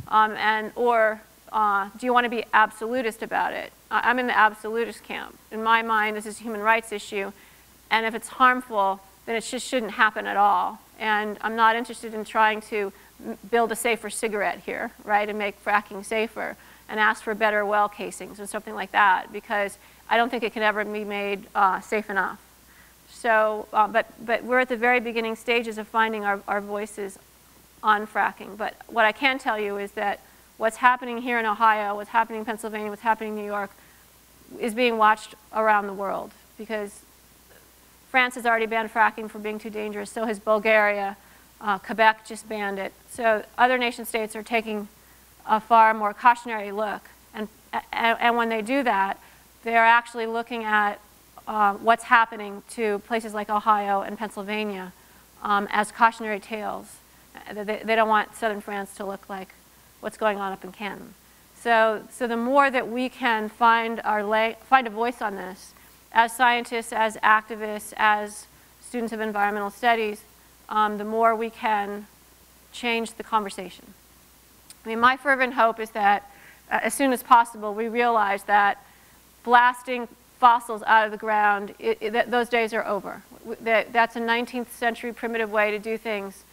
Speaker 12: Or do you want to be absolutist about it? I'm in the absolutist camp. In my mind, this is a human rights issue, and if it's harmful, then it just shouldn't happen at all. And I'm not interested in trying to build a safer cigarette here, right, and make fracking safer and ask for better well casings or something like that, because I don't think it can ever be made safe enough. So, but we're at the very beginning stages of finding our voices on fracking. But what I can tell you is that what's happening here in Ohio, what's happening in Pennsylvania, what's happening in New York is being watched around the world, because France has already banned fracking for being too dangerous, so has Bulgaria. Quebec just banned it. So other nation states are taking a far more cautionary look. And when they do that, they're actually looking at what's happening to places like Ohio and Pennsylvania as cautionary tales. They don't want southern France to look like what's going on up in Canton. So the more that we can find a voice on this, as scientists, as activists, as students of environmental studies, the more we can change the conversation. I mean, my fervent hope is that as soon as possible, we realize that blasting fossils out of the ground, those days are over. That's a 19th century primitive way to do things.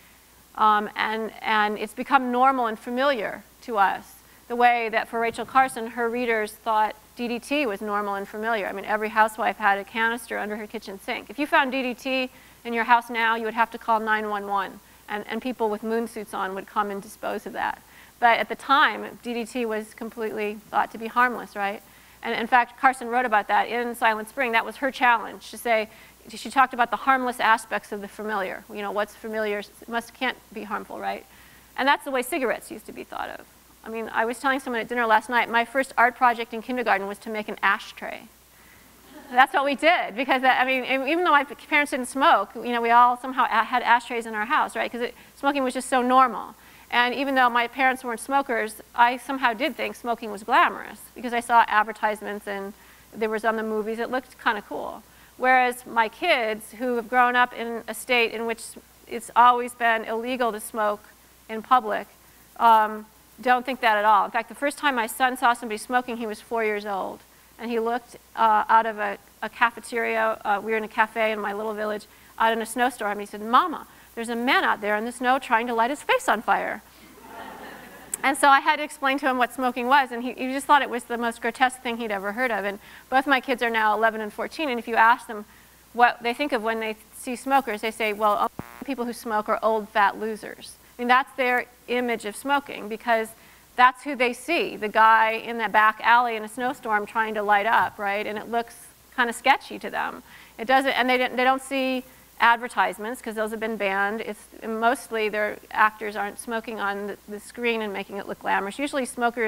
Speaker 12: And it's become normal and familiar to us, the way that for Rachel Carson, her readers thought DDT was normal and familiar. I mean, every housewife had a canister under her kitchen sink. If you found DDT in your house now, you would have to call 911, and people with moon suits on would come and dispose of that. But at the time, DDT was completely thought to be harmless, right? And in fact, Carson wrote about that in Silent Spring. That was her challenge, to say, she talked about the harmless aspects of the familiar. You know, what's familiar can't be harmful, right? And that's the way cigarettes used to be thought of. I mean, I was telling someone at dinner last night, my first art project in kindergarten was to make an ashtray. That's what we did, because I mean, even though my parents didn't smoke, you know, we all somehow had ashtrays in our house, right? Because smoking was just so normal. And even though my parents weren't smokers, I somehow did think smoking was glamorous, because I saw advertisements and there was on the movies, it looked kind of cool. Whereas my kids, who have grown up in a state in which it's always been illegal to smoke in public, don't think that at all. In fact, the first time my son saw somebody smoking, he was 4 years old. And he looked out of a cafeteria, we were in a cafe in my little village, out in a snowstorm, and he said, "Mama, there's a man out there in the snow trying to light his face on fire." And so I had to explain to him what smoking was, and he just thought it was the most grotesque thing he'd ever heard of. And both my kids are now 11 and 14, and if you ask them what they think of when they see smokers, they say, well, only people who smoke are old, fat losers. I mean, that's their image of smoking, because that's who they see, the guy in the back alley in a snowstorm trying to light up, right? And it looks kind of sketchy to them. It doesn't, and they don't see advertisements, because those have been banned. Mostly their actors aren't smoking on the screen and making it look glamorous. Usually smokers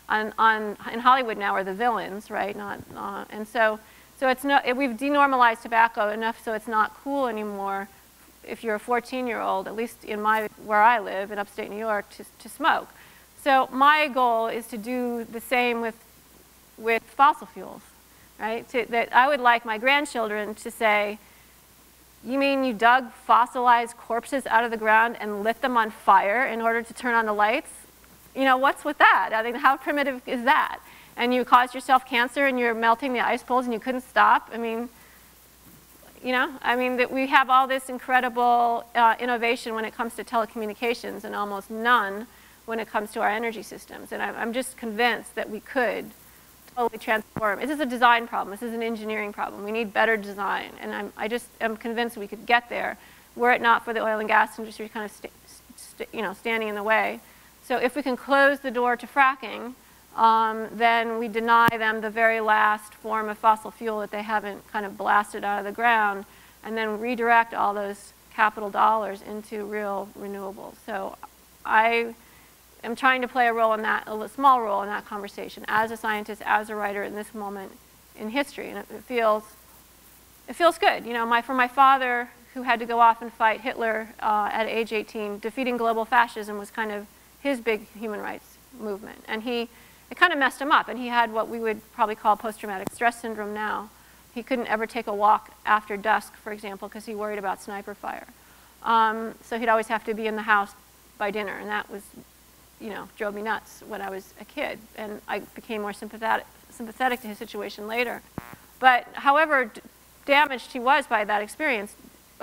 Speaker 12: in Hollywood now are the villains, right? And so it's not, we've denormalized tobacco enough so it's not cool anymore if you're a 14-year-old, at least in where I live in upstate New York, to smoke. So my goal is to do the same with fossil fuels, right? That I would like my grandchildren to say, you mean you dug fossilized corpses out of the ground and lit them on fire in order to turn on the lights? You know, what's with that? I mean, how primitive is that? And you caused yourself cancer and you're melting the ice poles and you couldn't stop? I mean, you know, that we have all this incredible innovation when it comes to telecommunications and almost none when it comes to our energy systems. And I'm just convinced that we could totally transform. This is a design problem. This is an engineering problem. We need better design. And I'm convinced we could get there were it not for the oil and gas industry kind of standing in the way. So if we can close the door to fracking, then we deny them the very last form of fossil fuel that they haven't kind of blasted out of the ground, and then redirect all those capital dollars into real renewables. So I am trying to play a small role in that conversation as a scientist, as a writer in this moment in history, and it feels good. You know, for my father, who had to go off and fight Hitler at age 18, defeating global fascism was kind of his big human rights movement, and it kind of messed him up, and he had what we would probably call post-traumatic stress syndrome now. He couldn't ever take a walk after dusk, for example, because he worried about sniper fire. So he'd always have to be in the house by dinner, and that was, drove me nuts when I was a kid, and I became more sympathetic to his situation later. But however damaged he was by that experience,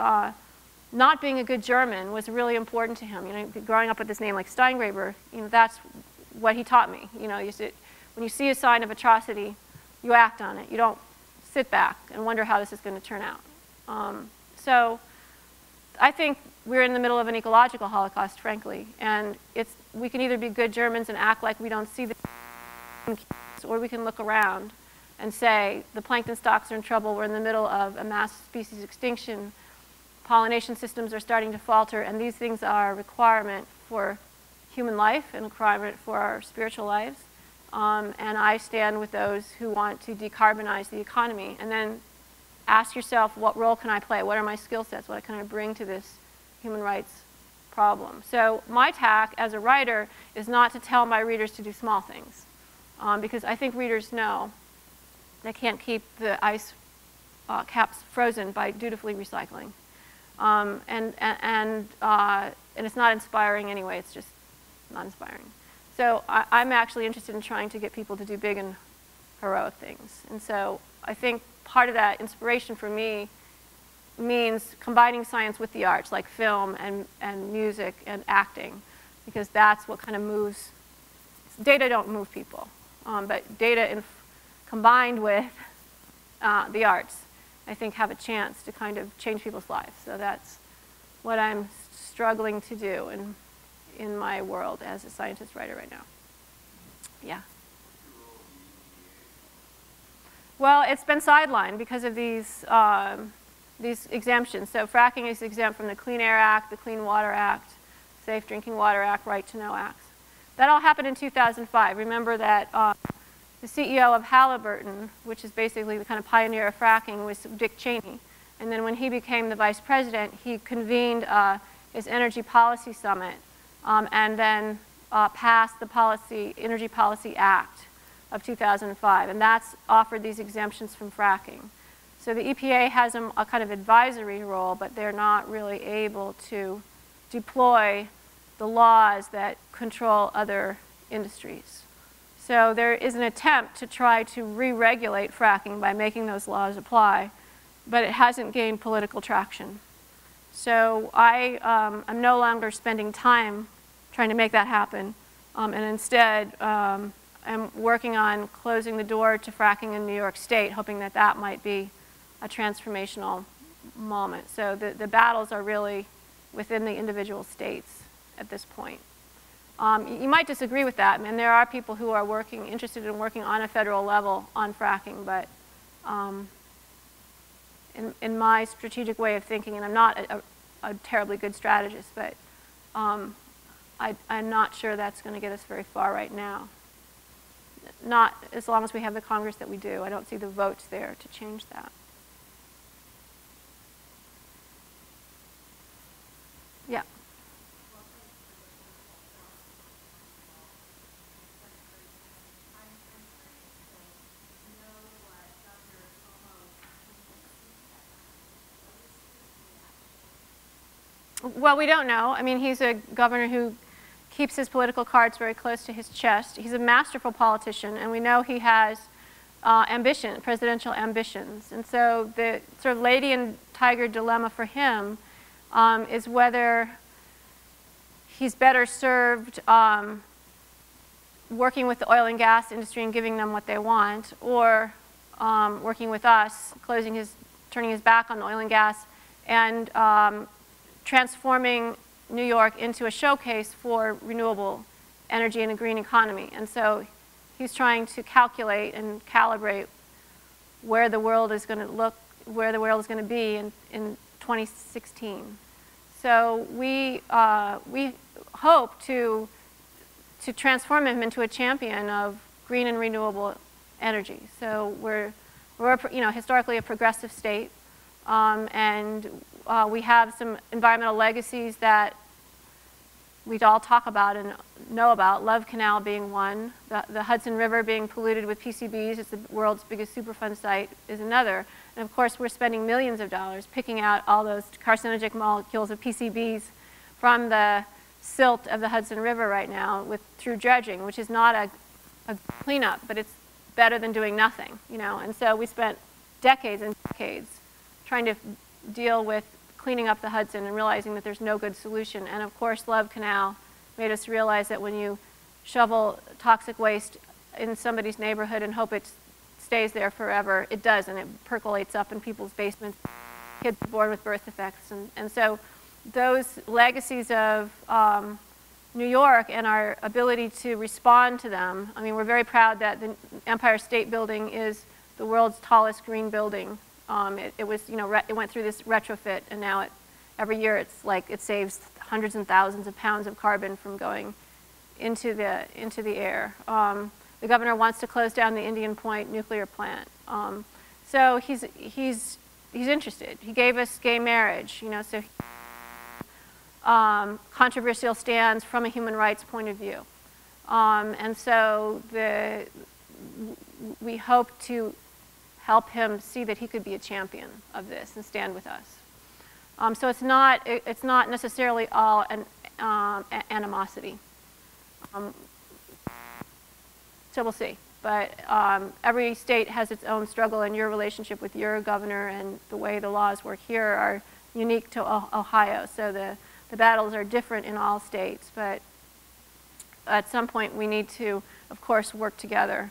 Speaker 12: not being a good German was really important to him. You know, growing up with this name like Steingraber, that's what he taught me. You know, when you see a sign of atrocity, you act on it. You don't sit back and wonder how this is going to turn out. So I think we're in the middle of an ecological holocaust, frankly, and we can either be good Germans and act like we don't see the or we can look around and say the plankton stocks are in trouble, we're in the middle of a mass species extinction, pollination systems are starting to falter, and these things are a requirement for human life and a requirement for our spiritual lives. And I stand with those who want to decarbonize the economy. And then ask yourself, what role can I play? What are my skill sets? What can I bring to this human rights problem? So my tack as a writer is not to tell my readers to do small things, because I think readers know they can't keep the ice caps frozen by dutifully recycling. And it's not inspiring anyway, it's just not inspiring. So I'm actually interested in trying to get people to do big and heroic things. And so I think part of that inspiration for me means combining science with the arts, like film and music and acting, because that's what kind of moves. Data don't move people, but data combined with the arts, I think, have a chance to kind of change people's lives. So that's what I'm struggling to do in my world as a scientist writer right now. Yeah. Well, it's been sidelined because of these exemptions. So fracking is exempt from the Clean Air Act, the Clean Water Act, Safe Drinking Water Act, Right to Know Acts. That all happened in 2005. Remember that the CEO of Halliburton, which is basically the kind of pioneer of fracking, was Dick Cheney. And then when he became the vice president, he convened his Energy Policy Summit and then passed the Energy Policy Act of 2005. And that's offered these exemptions from fracking. So the EPA has a kind of advisory role, but they're not really able to deploy the laws that control other industries. So there is an attempt to try to re-regulate fracking by making those laws apply, but it hasn't gained political traction. So I'm no longer spending time trying to make that happen, and instead I'm working on closing the door to fracking in New York State, hoping that that might be a transformational moment. So the battles are really within the individual states at this point. You might disagree with that. I mean, there are people who are interested in working on a federal level on fracking, but in my strategic way of thinking, and I'm not a terribly good strategist, but I'm not sure that's going to get us very far right now. not as long as we have the Congress that we do. I don't see the votes there to change that. Yeah. Well, we don't know. I mean, he's a governor who keeps his political cards very close to his chest. He's a masterful politician, and we know he has presidential ambitions. And so the sort of lady and tiger dilemma for him is whether he's better served working with the oil and gas industry and giving them what they want, or working with us, turning his back on the oil and gas, and transforming New York into a showcase for renewable energy and a green economy. And so he's trying to calculate and calibrate where the world is going to look, where the world is going to be in 2016. So we hope to transform him into a champion of green and renewable energy. So we're historically a progressive state, and we have some environmental legacies that we'd all talk about and know about, Love Canal being one, the Hudson River being polluted with PCBs, it's the world's biggest Superfund site, is another. And of course, we're spending millions of dollars picking out all those carcinogenic molecules of PCBs from the silt of the Hudson River right now through dredging, which is not a cleanup, but it's better than doing nothing, you know. And so we spent decades and decades trying to deal with cleaning up the Hudson and realizing that there's no good solution. And of course, Love Canal made us realize that when you shovel toxic waste in somebody's neighborhood and hope it stays there forever, it does, and it percolates up in people's basements, kids born with birth defects. And so those legacies of New York and our ability to respond to them, I mean, we're very proud that the Empire State Building is the world's tallest green building. It was, you know, it went through this retrofit, and now every year it's like it saves hundreds and thousands of pounds of carbon from going into the air. The governor wants to close down the Indian Point nuclear plant, so he's interested. He gave us gay marriage, you know, so controversial stands from a human rights point of view, and so we hope to help him see that he could be a champion of this and stand with us. So it's not necessarily all animosity. So we'll see. But every state has its own struggle, and your relationship with your governor and the way the laws work here are unique to Ohio. So the battles are different in all states, but at some point we need to, of course, work together.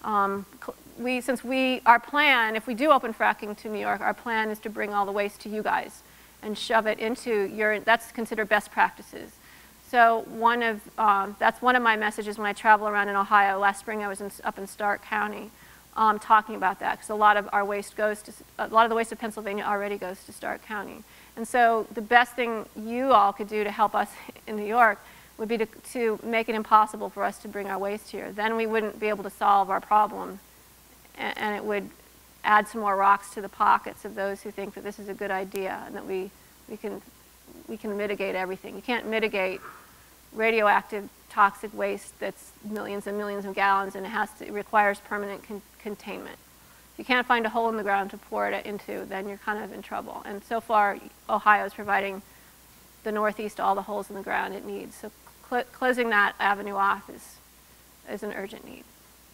Speaker 12: Our plan, if we do open fracking to New York, our plan is to bring all the waste to you guys and shove it into that's considered best practices. So that's one of my messages when I travel around in Ohio. Last spring I was up in Stark County talking about that, because a lot of the waste of Pennsylvania already goes to Stark County. And so the best thing you all could do to help us in New York would be to make it impossible for us to bring our waste here. Then we wouldn't be able to solve our problem, and it would add some more rocks to the pockets of those who think that this is a good idea and that we can mitigate everything. You can't mitigate radioactive toxic waste that's millions and millions of gallons, and it requires permanent containment. If you can't find a hole in the ground to pour it into, then you're kind of in trouble. And so far, Ohio is providing the Northeast all the holes in the ground it needs. So closing that avenue off is an urgent need.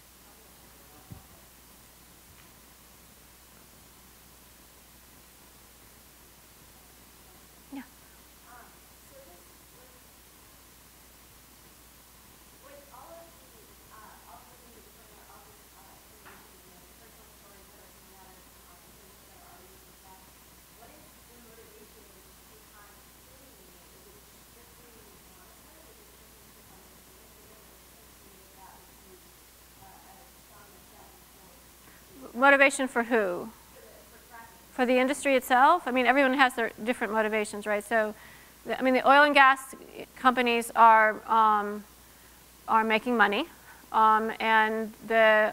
Speaker 12: Yeah. Motivation for who? For the industry itself? I mean, everyone has their different motivations, right? So, I mean, the oil and gas companies are making money. And the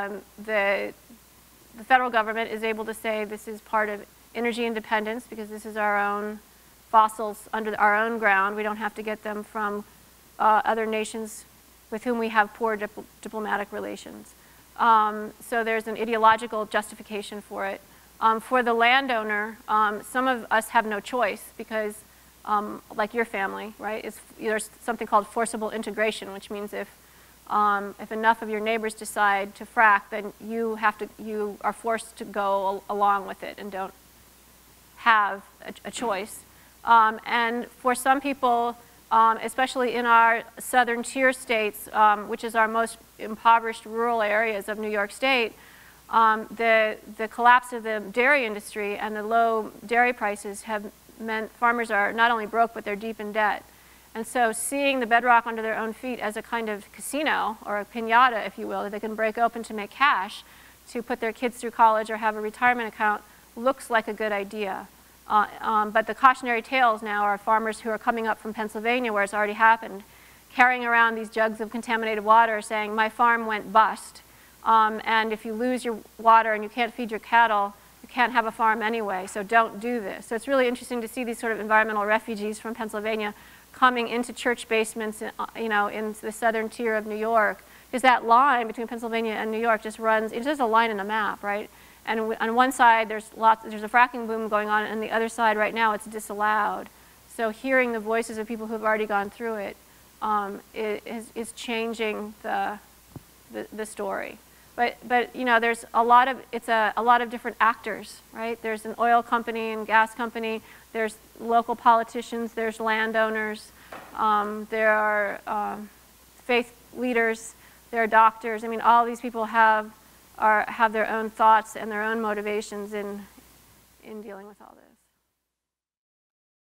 Speaker 12: federal government is able to say this is part of energy independence because this is our own fossils under our own ground. We don't have to get them from other nations with whom we have poor diplomatic relations. So there's an ideological justification for it. For the landowner, some of us have no choice because, like your family, right, there's something called forcible integration, which means if enough of your neighbors decide to frack, then you are forced to go along with it and don't have a choice. And for some people, especially in our southern tier states, which is our most impoverished rural areas of New York State, the collapse of the dairy industry and the low dairy prices have meant farmers are not only broke, but they're deep in debt. And so seeing the bedrock under their own feet as a kind of casino, or a piñata, if you will, that they can break open to make cash, to put their kids through college or have a retirement account, looks like a good idea. But the cautionary tales now are farmers who are coming up from Pennsylvania, where it's already happened, carrying around these jugs of contaminated water saying, my farm went bust. And if you lose your water and you can't feed your cattle, you can't have a farm anyway, so don't do this. So it's really interesting to see these sort of environmental refugees from Pennsylvania coming into church basements, in the southern tier of New York. Because that line between Pennsylvania and New York just runs, it's just a line in a map, right? And on one side, there's a fracking boom going on, and the other side right now, it's disallowed. So hearing the voices of people who've already gone through it is changing the story. But there's a lot of different actors, right? There's an oil company and gas company. There's local politicians. There's landowners. There are faith leaders. There are doctors. I mean, all these people have their own thoughts and their own motivations in dealing with all this.